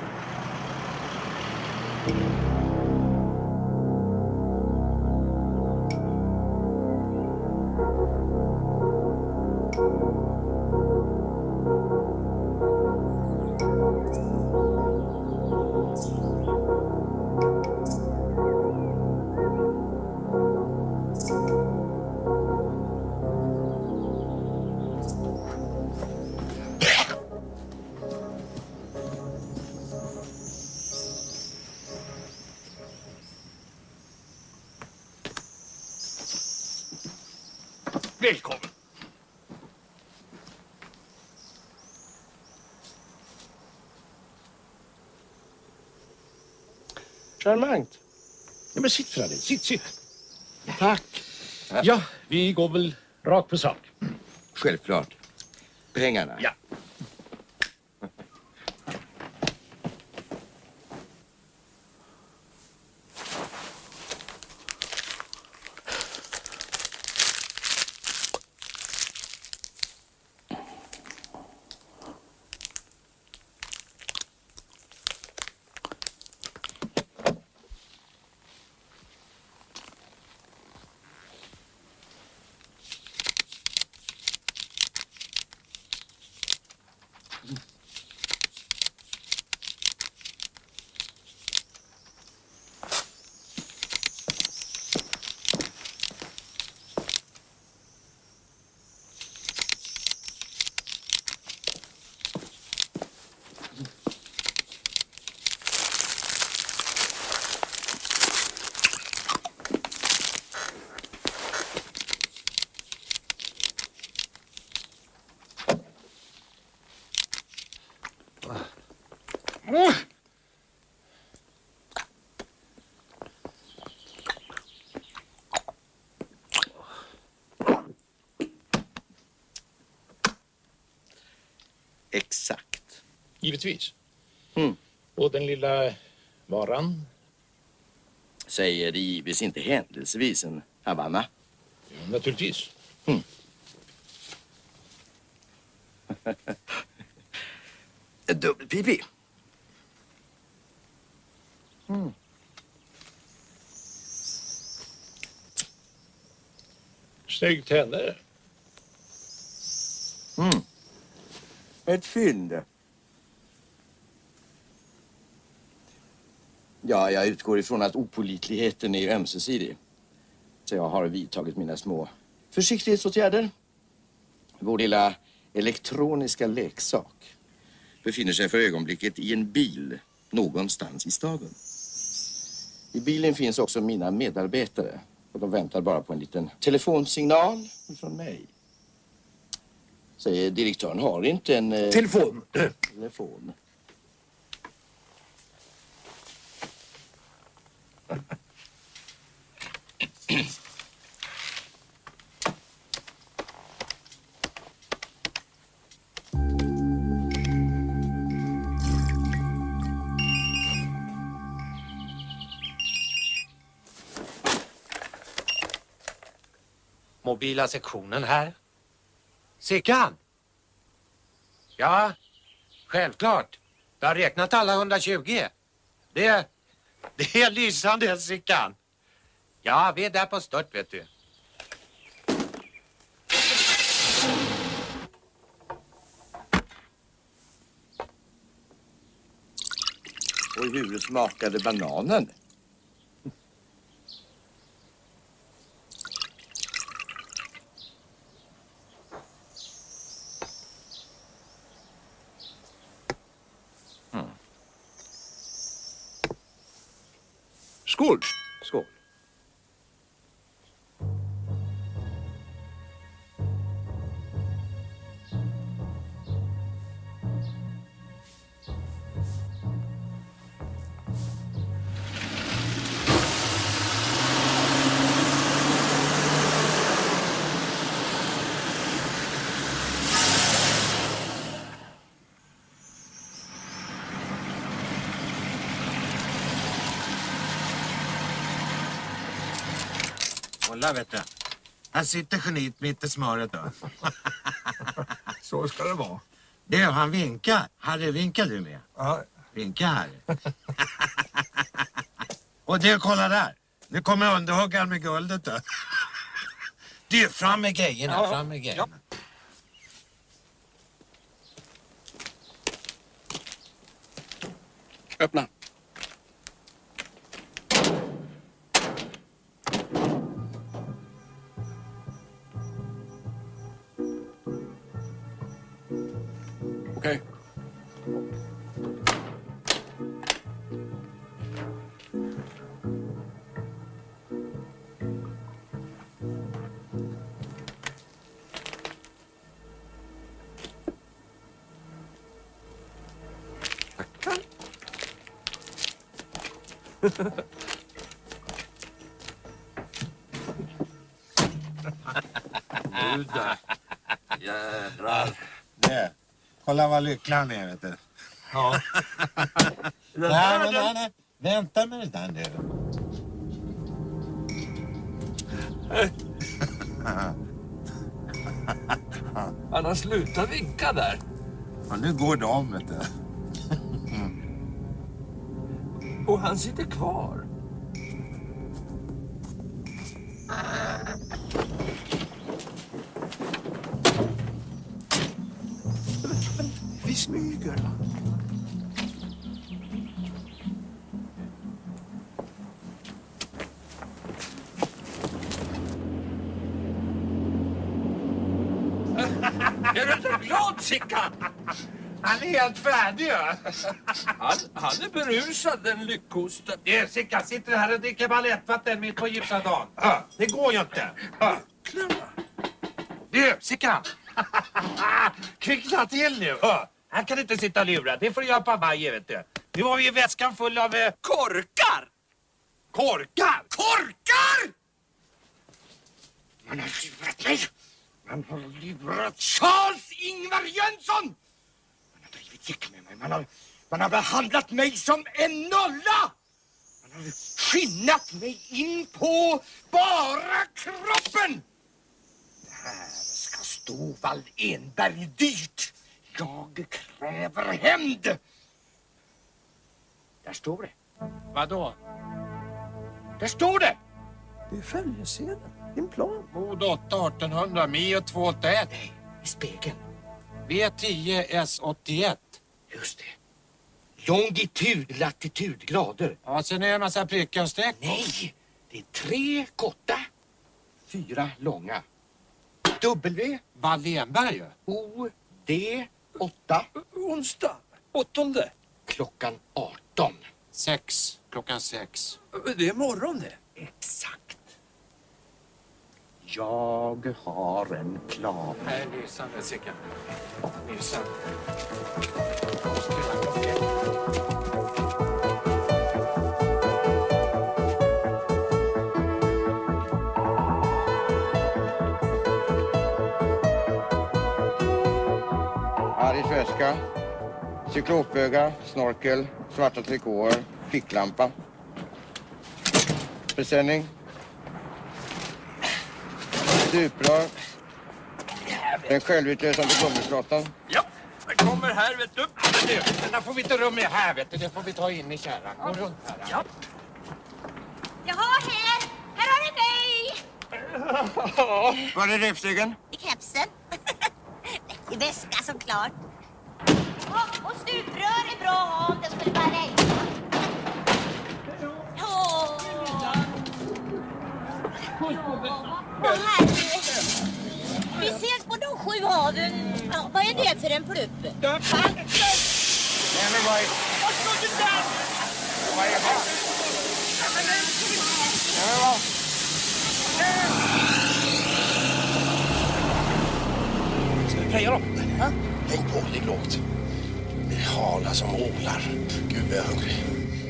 Speaker 9: Välkommen.
Speaker 1: Charmant.
Speaker 9: Ja, men sitt Fredrik, sitt, sitt.
Speaker 1: Tack.
Speaker 9: Ja, vi går väl rakt på sak.
Speaker 1: Självklart. Pengarna.
Speaker 9: Ja.
Speaker 1: Exakt.
Speaker 9: Givetvis.
Speaker 1: Mm.
Speaker 9: Och den lilla varan?
Speaker 1: Säger givetvis inte händelsevis en Havanna?
Speaker 9: Ja, naturligtvis.
Speaker 1: Mm. Dubbelpipig. Mm.
Speaker 9: Snygg tändare.
Speaker 1: Mm. Ett fynd. Ja, jag utgår ifrån att opålitligheten är ömsesidig. Så jag har vidtagit mina små försiktighetsåtgärder. Vår lilla elektroniska leksak befinner sig för ögonblicket i en bil någonstans i staden. I bilen finns också mina medarbetare och de väntar bara på en liten telefonsignal från mig. Säger direktören har inte en... Eh,
Speaker 9: telefon.
Speaker 1: telefon.
Speaker 17: Mobila sektionen här. Sickan? Ja, självklart. Jag har räknat alla hundratjugo. Det, det är lysande, Sickan. Ja, vi är där på stört, vet du.
Speaker 1: Och hur smakade bananen?
Speaker 9: Skål!
Speaker 1: Skål.
Speaker 17: Kolla, vet du. Här sitter geniet mitt i smöret då.
Speaker 9: Så ska det vara.
Speaker 17: Det, han vinkar. Harry, vinkar du med?
Speaker 9: Ja.
Speaker 17: Vinka, Harry. Och det, kolla där. Nu kommer underhuggaren med guldet då. Du, fram med grejerna, ja. fram med grejerna. Ja.
Speaker 1: Öppna.
Speaker 13: Okej.
Speaker 6: Tackar.
Speaker 17: Nu där.
Speaker 6: Jädrar.
Speaker 17: Det. Kolla vad lycklig han är, vet du.
Speaker 6: Ja.
Speaker 17: nej, men, nej, nej. Vänta med det där nu.
Speaker 6: Han har slutat vinka där.
Speaker 17: Ja, nu går de, vet du.
Speaker 6: Och han sitter kvar.
Speaker 3: Vi smyger, va?
Speaker 6: Är du inte glad, Sickan?
Speaker 17: Han är helt färdig.
Speaker 6: Han, han är berusad, den lyckosten.
Speaker 17: Du, Sickan, sitter här och dricker balettvatten mitt på ljusa dagen. Ja, det går ju inte. Ja. Du, Sickan. Kvickna till nu. Ja. Han kan inte sitta och lura. Det får jag på mig, vet du. Nu har vi väskan full av eh, korkar. Korkar? Korkar!
Speaker 3: Man har lurat mig. Man har lurat Charles Ingvar Jönsson. Man har drivit gick med mig. Man har, man har behandlat mig som en nolla. Man skinnat mig in på bara kroppen. Det här ska stå Wall-Enberg dyrt. Jag kräver hämnd. Där står det.
Speaker 17: Vadå?
Speaker 3: Där står det.
Speaker 9: Det är följesedeln. Din plan.
Speaker 17: Mod åtta artonhundra, Mio två åttioett.
Speaker 3: Nej, i spegeln.
Speaker 17: V tio S åttioett.
Speaker 3: Just det. Longitud, latitud, grader.
Speaker 17: Ja, sen är det en massa prickar och streck.
Speaker 3: Nej, det är tre korta, fyra långa. W.
Speaker 17: Wall-Enberg.
Speaker 3: O. D. åtta.
Speaker 9: Onsdag. Åttonde.
Speaker 3: Klockan arton.
Speaker 17: Sex. Klockan sex.
Speaker 9: Det är morgon det.
Speaker 3: Exakt. Jag har en plan.
Speaker 17: Nej, Nilsson, det är säkert. Nilsson.
Speaker 10: Harrys väska, cyklopöga, snorkel, svarta trikåer, ficklampa. Presenning. Stuprör. Den självutlösande gummiflottan.
Speaker 17: Ja, det kommer här, vet du. du. Den där får vi inte rum i här, vet du. Det får vi ta in i kärran. Gå runt här. Ja.
Speaker 5: Jaha, här. Här har du mig.
Speaker 10: Var är repstegen?
Speaker 5: I kepsen. I väskan såklart. Oh, och stuprör är bra att ha om det skulle bara regna. Åh, Åh, herre. Vi ses på de sju haven. Ja, vad är det för en plupp? Va?
Speaker 10: Vad ska du där? Vad är det?
Speaker 3: Ska vi preja dem? Ja? Tänk på, ligg lågt. Det är hala som ålar. Gud, jag är hungrig.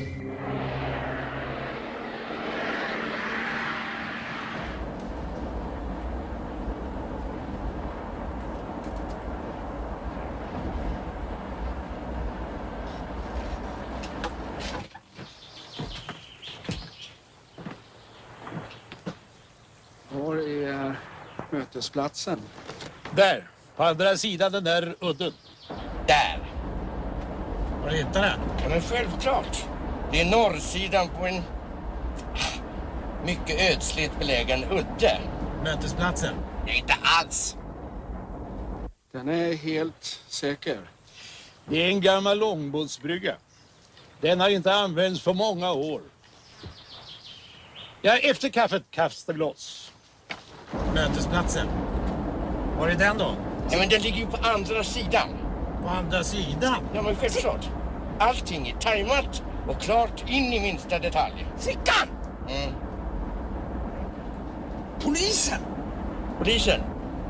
Speaker 12: Var är mötesplatsen?
Speaker 9: Där. På andra sidan den där udden.
Speaker 10: Där.
Speaker 9: Var det inte den?
Speaker 10: Ja, men självklart. Det är norrsidan på en mycket ödsligt belägen udde.
Speaker 9: Mötesplatsen?
Speaker 10: Det är inte alls.
Speaker 12: Den är helt säker.
Speaker 9: Det är en gammal långbåtsbrygga. Den har inte använts på många år. Ja, efter kaffet kastar vi loss. Mötesplatsen. Var är den då?
Speaker 10: Ja, men den ligger ju på andra sidan.
Speaker 9: På andra sidan?
Speaker 10: Ja, men självklart. Allting är tajmat och klart in i minsta detalj.
Speaker 3: Sickan!
Speaker 10: Mm.
Speaker 3: Polisen!
Speaker 10: Polisen?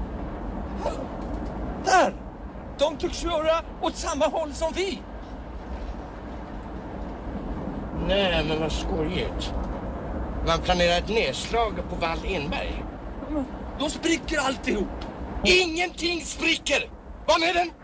Speaker 3: Där! De tycks köra åt samma håll som vi.
Speaker 10: Nej, men vad skojigt. Man planerar ett nedslag på Wall-Enberg.
Speaker 3: Då spricker alltihop.
Speaker 10: Ingenting spricker! Var är den?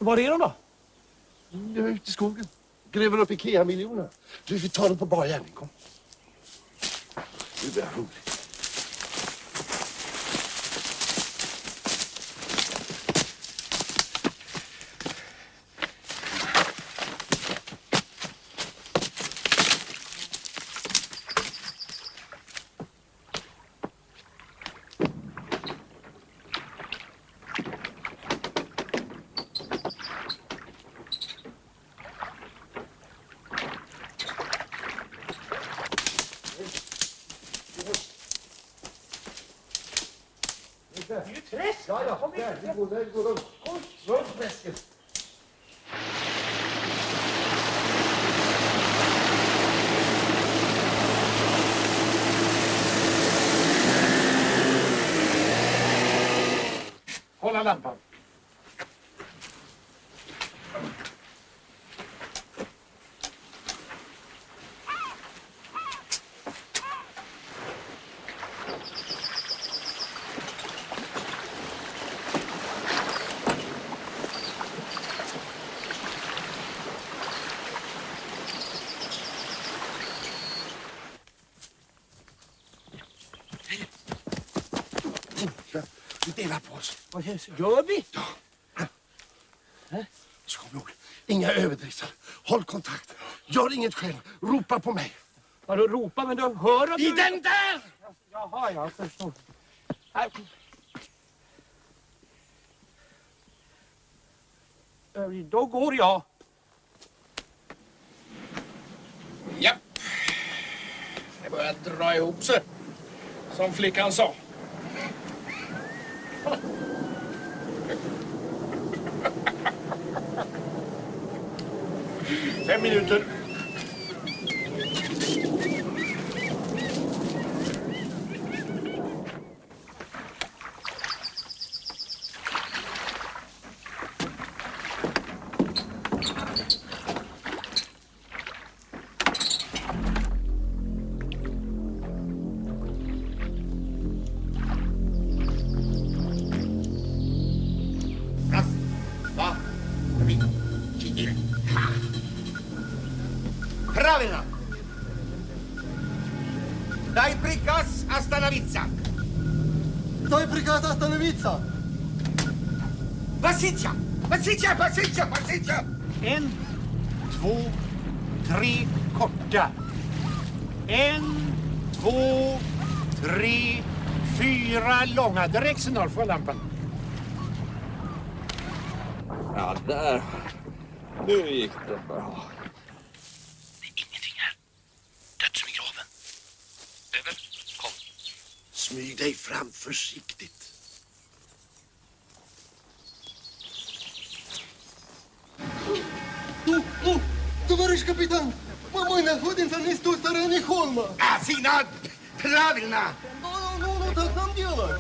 Speaker 9: Var är de då?
Speaker 11: Nu är ute i skogen. Gräver upp Ikea-miljoner. Du, vi tar dem på bar gärning. Kom. Nu blir jag hungrig.
Speaker 9: Det är ju träsk!
Speaker 11: Ja, ja. Kom där, vi går, där, vi går runt. Kom, runt träsket.
Speaker 9: Hålla lampan.
Speaker 11: Vi delar på oss.
Speaker 9: Vad gör vi?
Speaker 11: Ja. Så kom ihåg, inga överdrifter. Håll kontakt. Gör inget själv. Ropa på mig.
Speaker 9: Vadå ropa? Men du hör att
Speaker 11: I
Speaker 9: du...
Speaker 11: den där!
Speaker 9: Jaha, jag förstår. Nej. Då går jag.
Speaker 12: Ja. Det börjar dra ihop sig. Som flickan sa.
Speaker 9: Fem minuter.
Speaker 15: Правильно. Дай приказ остановиться.
Speaker 18: Дай приказ остановиться.
Speaker 15: Васиться! Васиться! Васиться! Васиться!
Speaker 9: En, två, tre, korta. En, två, tre, fyra långa. Direkt signal från lampan.
Speaker 13: Ja, där. Nu gick det bra.
Speaker 11: Smyg dig fram försiktigt.
Speaker 18: Ну, ну, товарищ капитан, мы находимся не с той стороны холма.
Speaker 15: Афина! Правильно!
Speaker 18: Ну, ну, ну, так нам делать.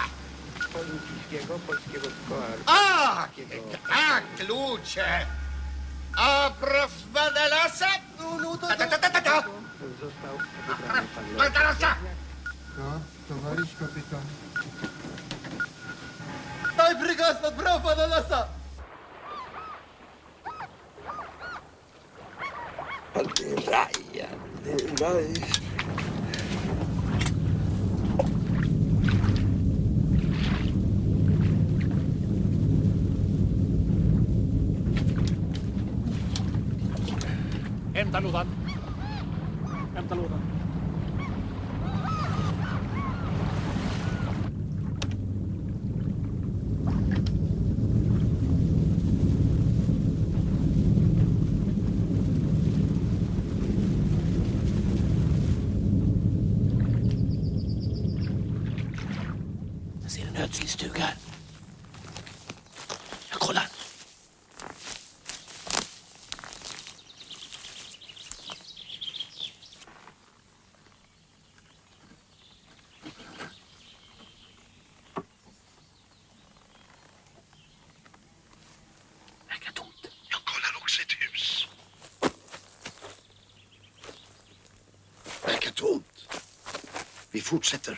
Speaker 15: А, так, лучше. А про водолаза?
Speaker 18: Ну, ну,
Speaker 15: так. Та-та-та-та-та. Водолаза!
Speaker 18: Да, товарищ капитан. Дай приказ отправь водолаза.
Speaker 11: Raja, nej.
Speaker 9: Hämta lådan. Hämta lådan. Jag ser en ödslig stuga här. Jag kollar.
Speaker 11: Jag kollar också ett hus. Verkar tomt. Vi fortsätter.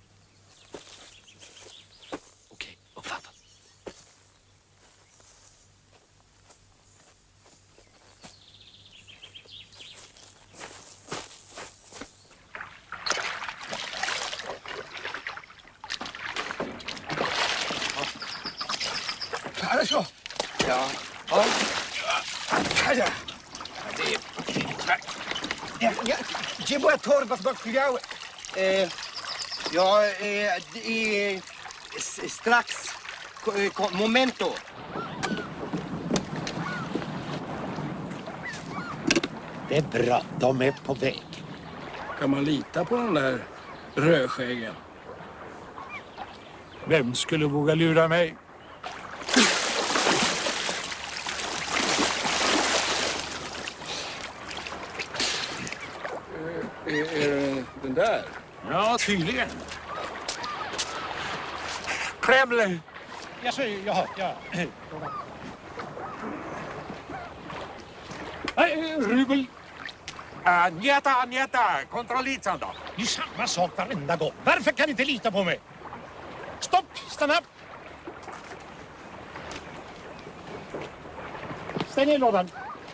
Speaker 9: Okej, uppfattat.
Speaker 3: ja. Ja, ja, ge bara torv att bakfyra. Eh, ja, eh, det är s- strax ko- ko- momento.
Speaker 9: Det är bra, de är på väg.
Speaker 12: Kan man lita på den där rödskäggen?
Speaker 9: Vem skulle våga lura mig?
Speaker 12: Är, är det den där?
Speaker 9: Ja, tydligen. Kreml! Jag säger, jaha, ja. Nej, Rubel.
Speaker 17: Njeta, njeta, kontrollitsan då.
Speaker 9: Det är samma sak varenda gång. Varför kan ni inte lita på mig? Stopp, stanna. Stäng ner lådan.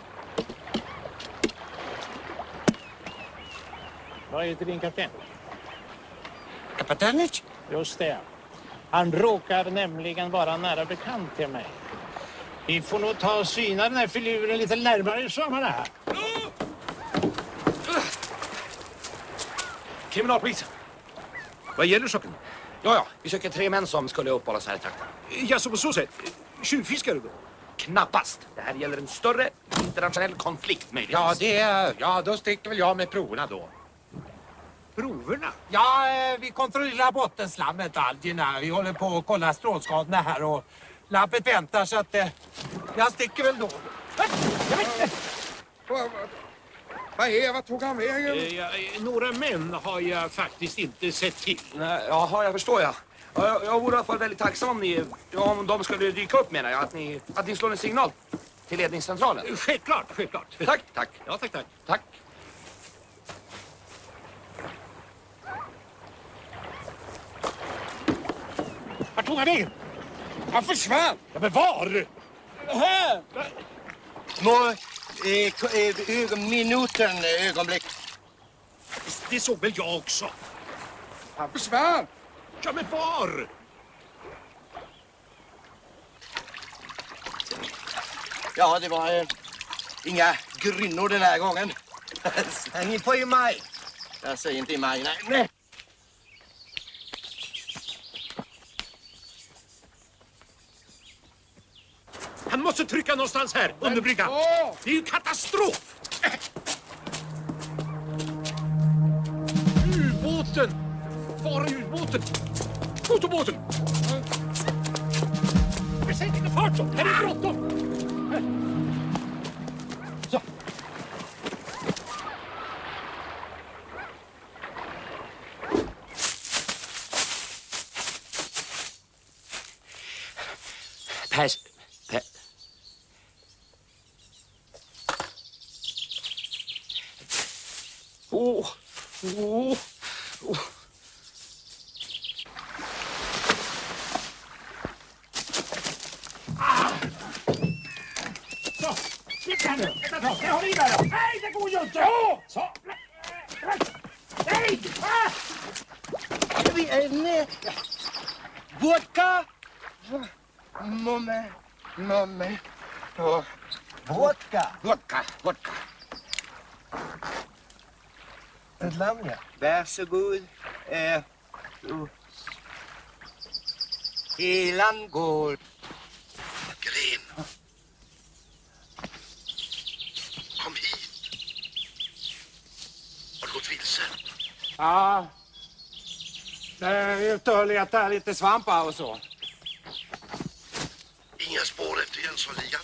Speaker 9: Vad heter din kapten?
Speaker 17: Kaptenic?
Speaker 9: Just det. Han råkar nämligen vara nära bekant till mig. Vi får nog ta och syna den här filuren lite närmare i sömmarna här.
Speaker 14: Kriminalpolisen. Vad gäller saken? Ja, ja. Vi söker tre män som skulle uppehålla sig här i trakten. Ja, så på så sätt. Tjuvfiskare då? Knappast. Det här gäller en större internationell konflikt möjligtvis.
Speaker 17: Ja, det är, ja, då sticker väl jag med proverna då.
Speaker 9: Proverna?
Speaker 17: Ja, eh, vi kontrollerar bottenslammet, algerna. Vi håller på att kolla strålskadorna här och labbet väntar så att eh, jag sticker väl då.
Speaker 12: Vad, vad är, vad tog han vägen?
Speaker 9: Eh, ja, eh, några män har jag faktiskt inte sett till.
Speaker 14: Nej, jaha, jag förstår jag. Ja, Jag, jag vore i alla fall väldigt tacksam om ni, om de skulle dyka upp menar jag, att ni, att ni slår en signal till ledningscentralen.
Speaker 9: Självklart, självklart.
Speaker 14: Tack, tack.
Speaker 9: Ja, tack, tack.
Speaker 14: Tack.
Speaker 9: Vart tog han vägen?
Speaker 12: Han försvann!
Speaker 9: Ja, men var?
Speaker 3: Här! Må, eh, ko- eh, ögon, minuten, ögonblick.
Speaker 9: Det såg väl jag också.
Speaker 12: Han försvann!
Speaker 9: Ja, men var?
Speaker 3: Ja, det var eh, inga grynnor den här gången. Släng in på i maj. Jag säger inte i maj, nej. nej.
Speaker 9: Han måste trycka någonstans här, under bryggan. Det är ju katastrof! Ubåten! Var är ubåten? Fotobåten! Men sätt inte fart så, här är bråttom! Så.
Speaker 14: Pers... Per... Åh, åh, åh.
Speaker 9: Så, sitt här nu. Vänta, ta. Där har vi där då. Nej, det går ju inte. Ja, så. Nej! Ah!
Speaker 3: Vi är med. Vodka! Moment, moment. Oh. Vodka. Vodka, vodka. Ett lamm, ja. Varsågod. Eh, oh. Helan går.
Speaker 11: Gren. Kom hit. Har du gått vilse?
Speaker 17: Ja, jag är ute och letar lite svampar och så.
Speaker 11: Inga spår efter Jönssonligan.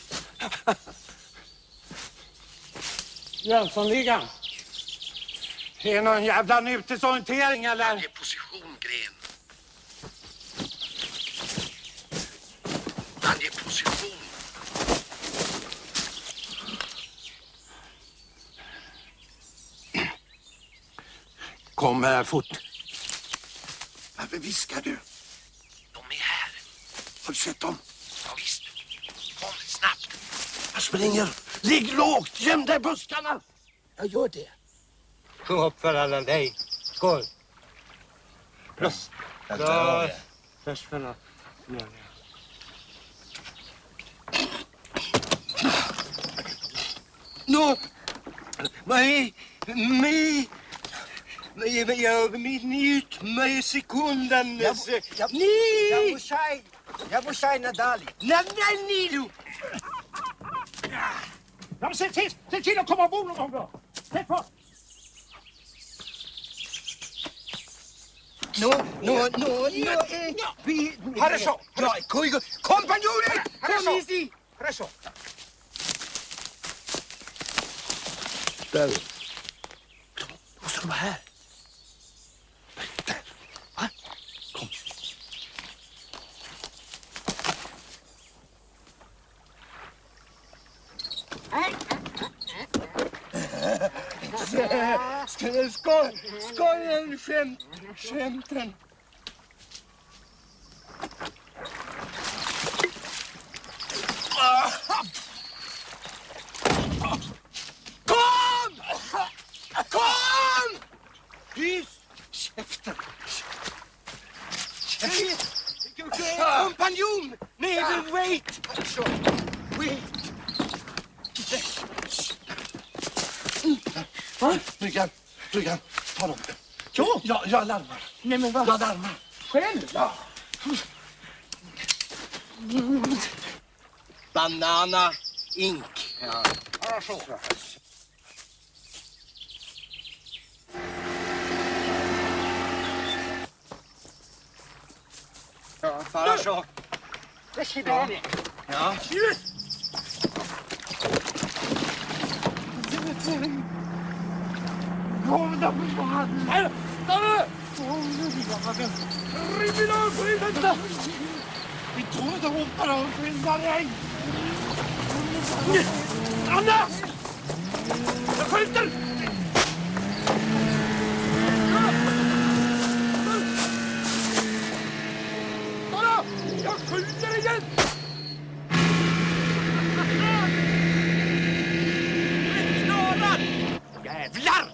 Speaker 17: Jönssonligan? Är det någon jävla nutidsorientering eller?
Speaker 11: Ange position, Gren. Ange position.
Speaker 9: Kom här fort.
Speaker 11: Varför viskar du? De är här.
Speaker 9: Har du sett dem?
Speaker 11: Ja, visst. Kom snabbt. Jag springer. Ligg lågt. Göm dig i buskarna.
Speaker 3: Jag gör det. Sjung upp för alla dig. Skål. Prost. Prost. Prost för alla.
Speaker 18: No, mai, mai, mai, jag minut, mai sekunden.
Speaker 3: Jag
Speaker 18: Ni!
Speaker 3: jag bushai, jag bushai Nadali.
Speaker 18: Nej, Nilu!
Speaker 9: Ja, se till, se till att komma ombord någon gång då. Sätt fart.
Speaker 18: No, no, no, no, eh, vi...
Speaker 3: Хорошо,
Speaker 18: Ja, kompanjoner!
Speaker 3: Хорошо.
Speaker 18: Kom isi!
Speaker 3: Хорошо.
Speaker 11: Där.
Speaker 3: Måste de vara här?
Speaker 11: Där.
Speaker 3: Va?
Speaker 11: Kom.
Speaker 18: Ska, ska, skojen, skämt, skämten. Kom! Kom! Hys! Käften! Kompanjon! Nej, wait! Wait!
Speaker 11: Va? Bryggan, bryggan, ta dem.
Speaker 18: Ja?
Speaker 11: Ja, jag larmar.
Speaker 18: Nej, men vad?
Speaker 11: Jag larmar.
Speaker 18: Själv?
Speaker 11: Ja.
Speaker 18: Banana ink. Ja.
Speaker 3: Хорошо.
Speaker 18: Ja, хорошо.
Speaker 3: До свидания.
Speaker 18: Ja.
Speaker 9: Vi tror inte hon bara att skynda dig. Anna! Jag skjuter! Anna! Jag skjuter igen! Jävlar!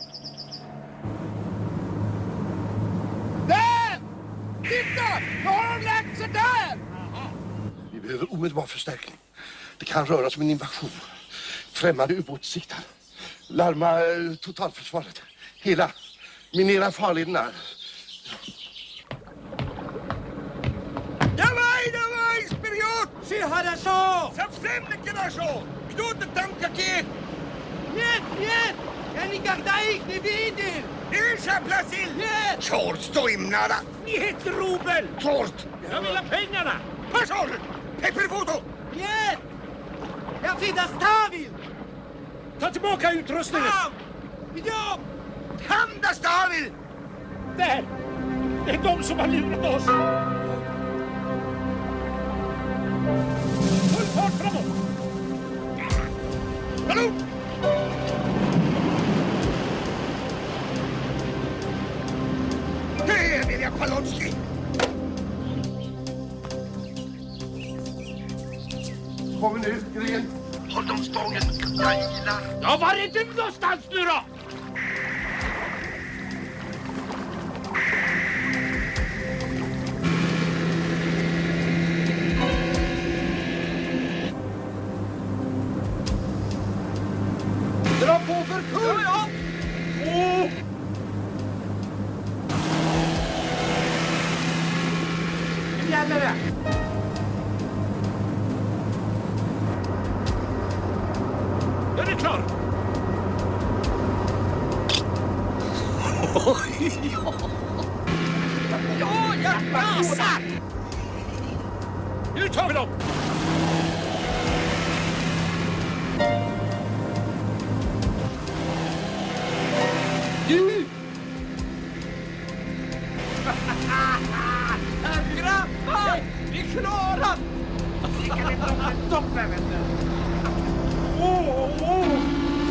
Speaker 18: Där! Titta! Nu har de lagt sig där!
Speaker 11: Vi behöver omedelbar förstärkning. Det kan röra sig om en invasion. Främmande ubåt siktar. Larma eh, totalförsvaret. Hela. Minera farlederna.
Speaker 3: Давай, давай, вперед! Все хорошо! Совсем не хорошо! Кто-то там какие? Нет, нет! Я никогда их не видел! Иша Пласил! Нет! Черт, стой им надо! Нет, рубль! Черт!
Speaker 9: Jag vill ha pengarna!
Speaker 3: Пошел! Пепперфото! Нет! Я всегда ставил!
Speaker 9: Ta tillbaka utrustningen!
Speaker 3: Там! Идем! Там доставил!
Speaker 9: Där! Det är de som har lurat oss! Full fart framåt!
Speaker 3: Hallå! Där vill jag Palotski!
Speaker 11: Kom nu, Gren. Håll dem stången. Jag gillar.
Speaker 9: Ja, var är du någonstans nu då?
Speaker 3: Dra på för full! Ja, ja.
Speaker 9: Åh!
Speaker 3: Nu gäller det!
Speaker 9: Den är klar!
Speaker 3: Ja, jag gasar!
Speaker 9: Nu tar vi dem!
Speaker 3: Du! Grabbar! Vi klarar! Vi kan inte ha en toppen, vet du.
Speaker 9: Åh, åh!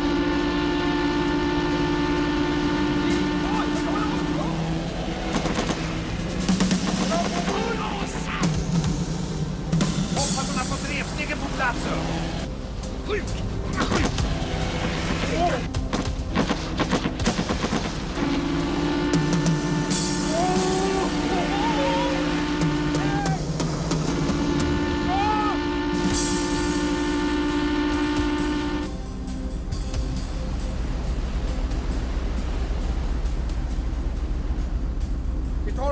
Speaker 3: Hoppas hon har fått repstegen på plats. Skjut!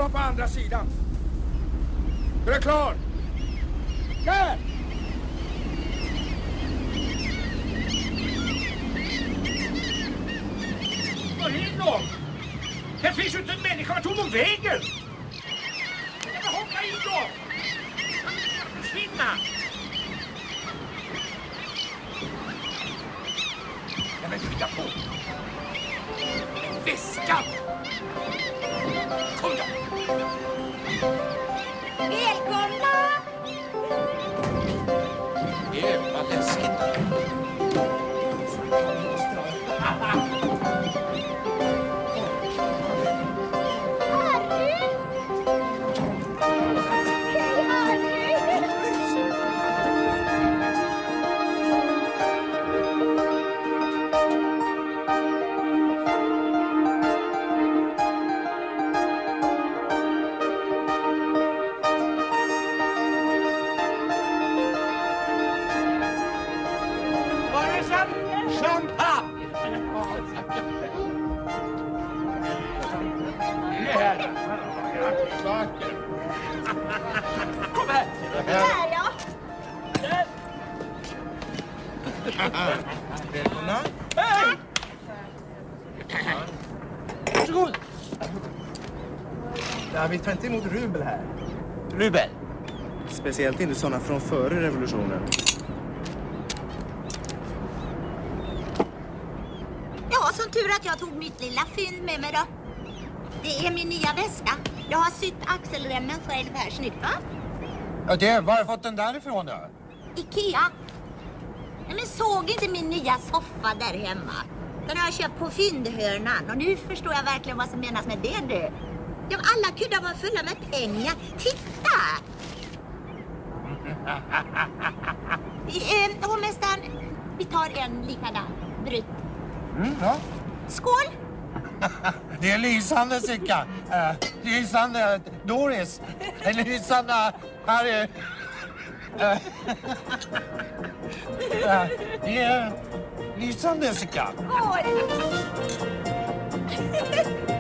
Speaker 12: vara på andra sidan. Du är klar. Där!
Speaker 2: Var in då? Här finns ju inte en människa. Vart tog de vägen? Men hoppa in då! Försvinna!
Speaker 14: Ja, men flytta på. Väskan! Kom då!
Speaker 5: Välkomna!
Speaker 17: Gud, vad läskigt.
Speaker 2: Kom här!
Speaker 5: Där, ja.
Speaker 10: Välkomna.
Speaker 2: Hej!
Speaker 10: Varsågod. Ja, vi tar inte emot rubel här.
Speaker 14: Rubel?
Speaker 10: Speciellt inte sådana från före revolutionen.
Speaker 5: Ja, som tur att jag tog mitt lilla fynd med mig då. Det är min nya väska. Jag har sytt axelremmen själv här, snyggt va?
Speaker 12: Ja, det, var har du fått den därifrån då?
Speaker 5: Ikea. Nej, men såg inte min nya soffa där hemma? Den har jag köpt på fyndhörnan. Och nu förstår jag verkligen vad som menas med det du. Ja, alla kuddar var fulla med pengar. Titta! eh, Hovmästaren, vi tar en likadan. Brut.
Speaker 12: Mm, ja.
Speaker 5: Skål!
Speaker 12: Det är lysande, Sicka. Uh, lysande, Doris. Lysande, Harry. Uh, uh, det är lysande, Sicka.
Speaker 5: Oj!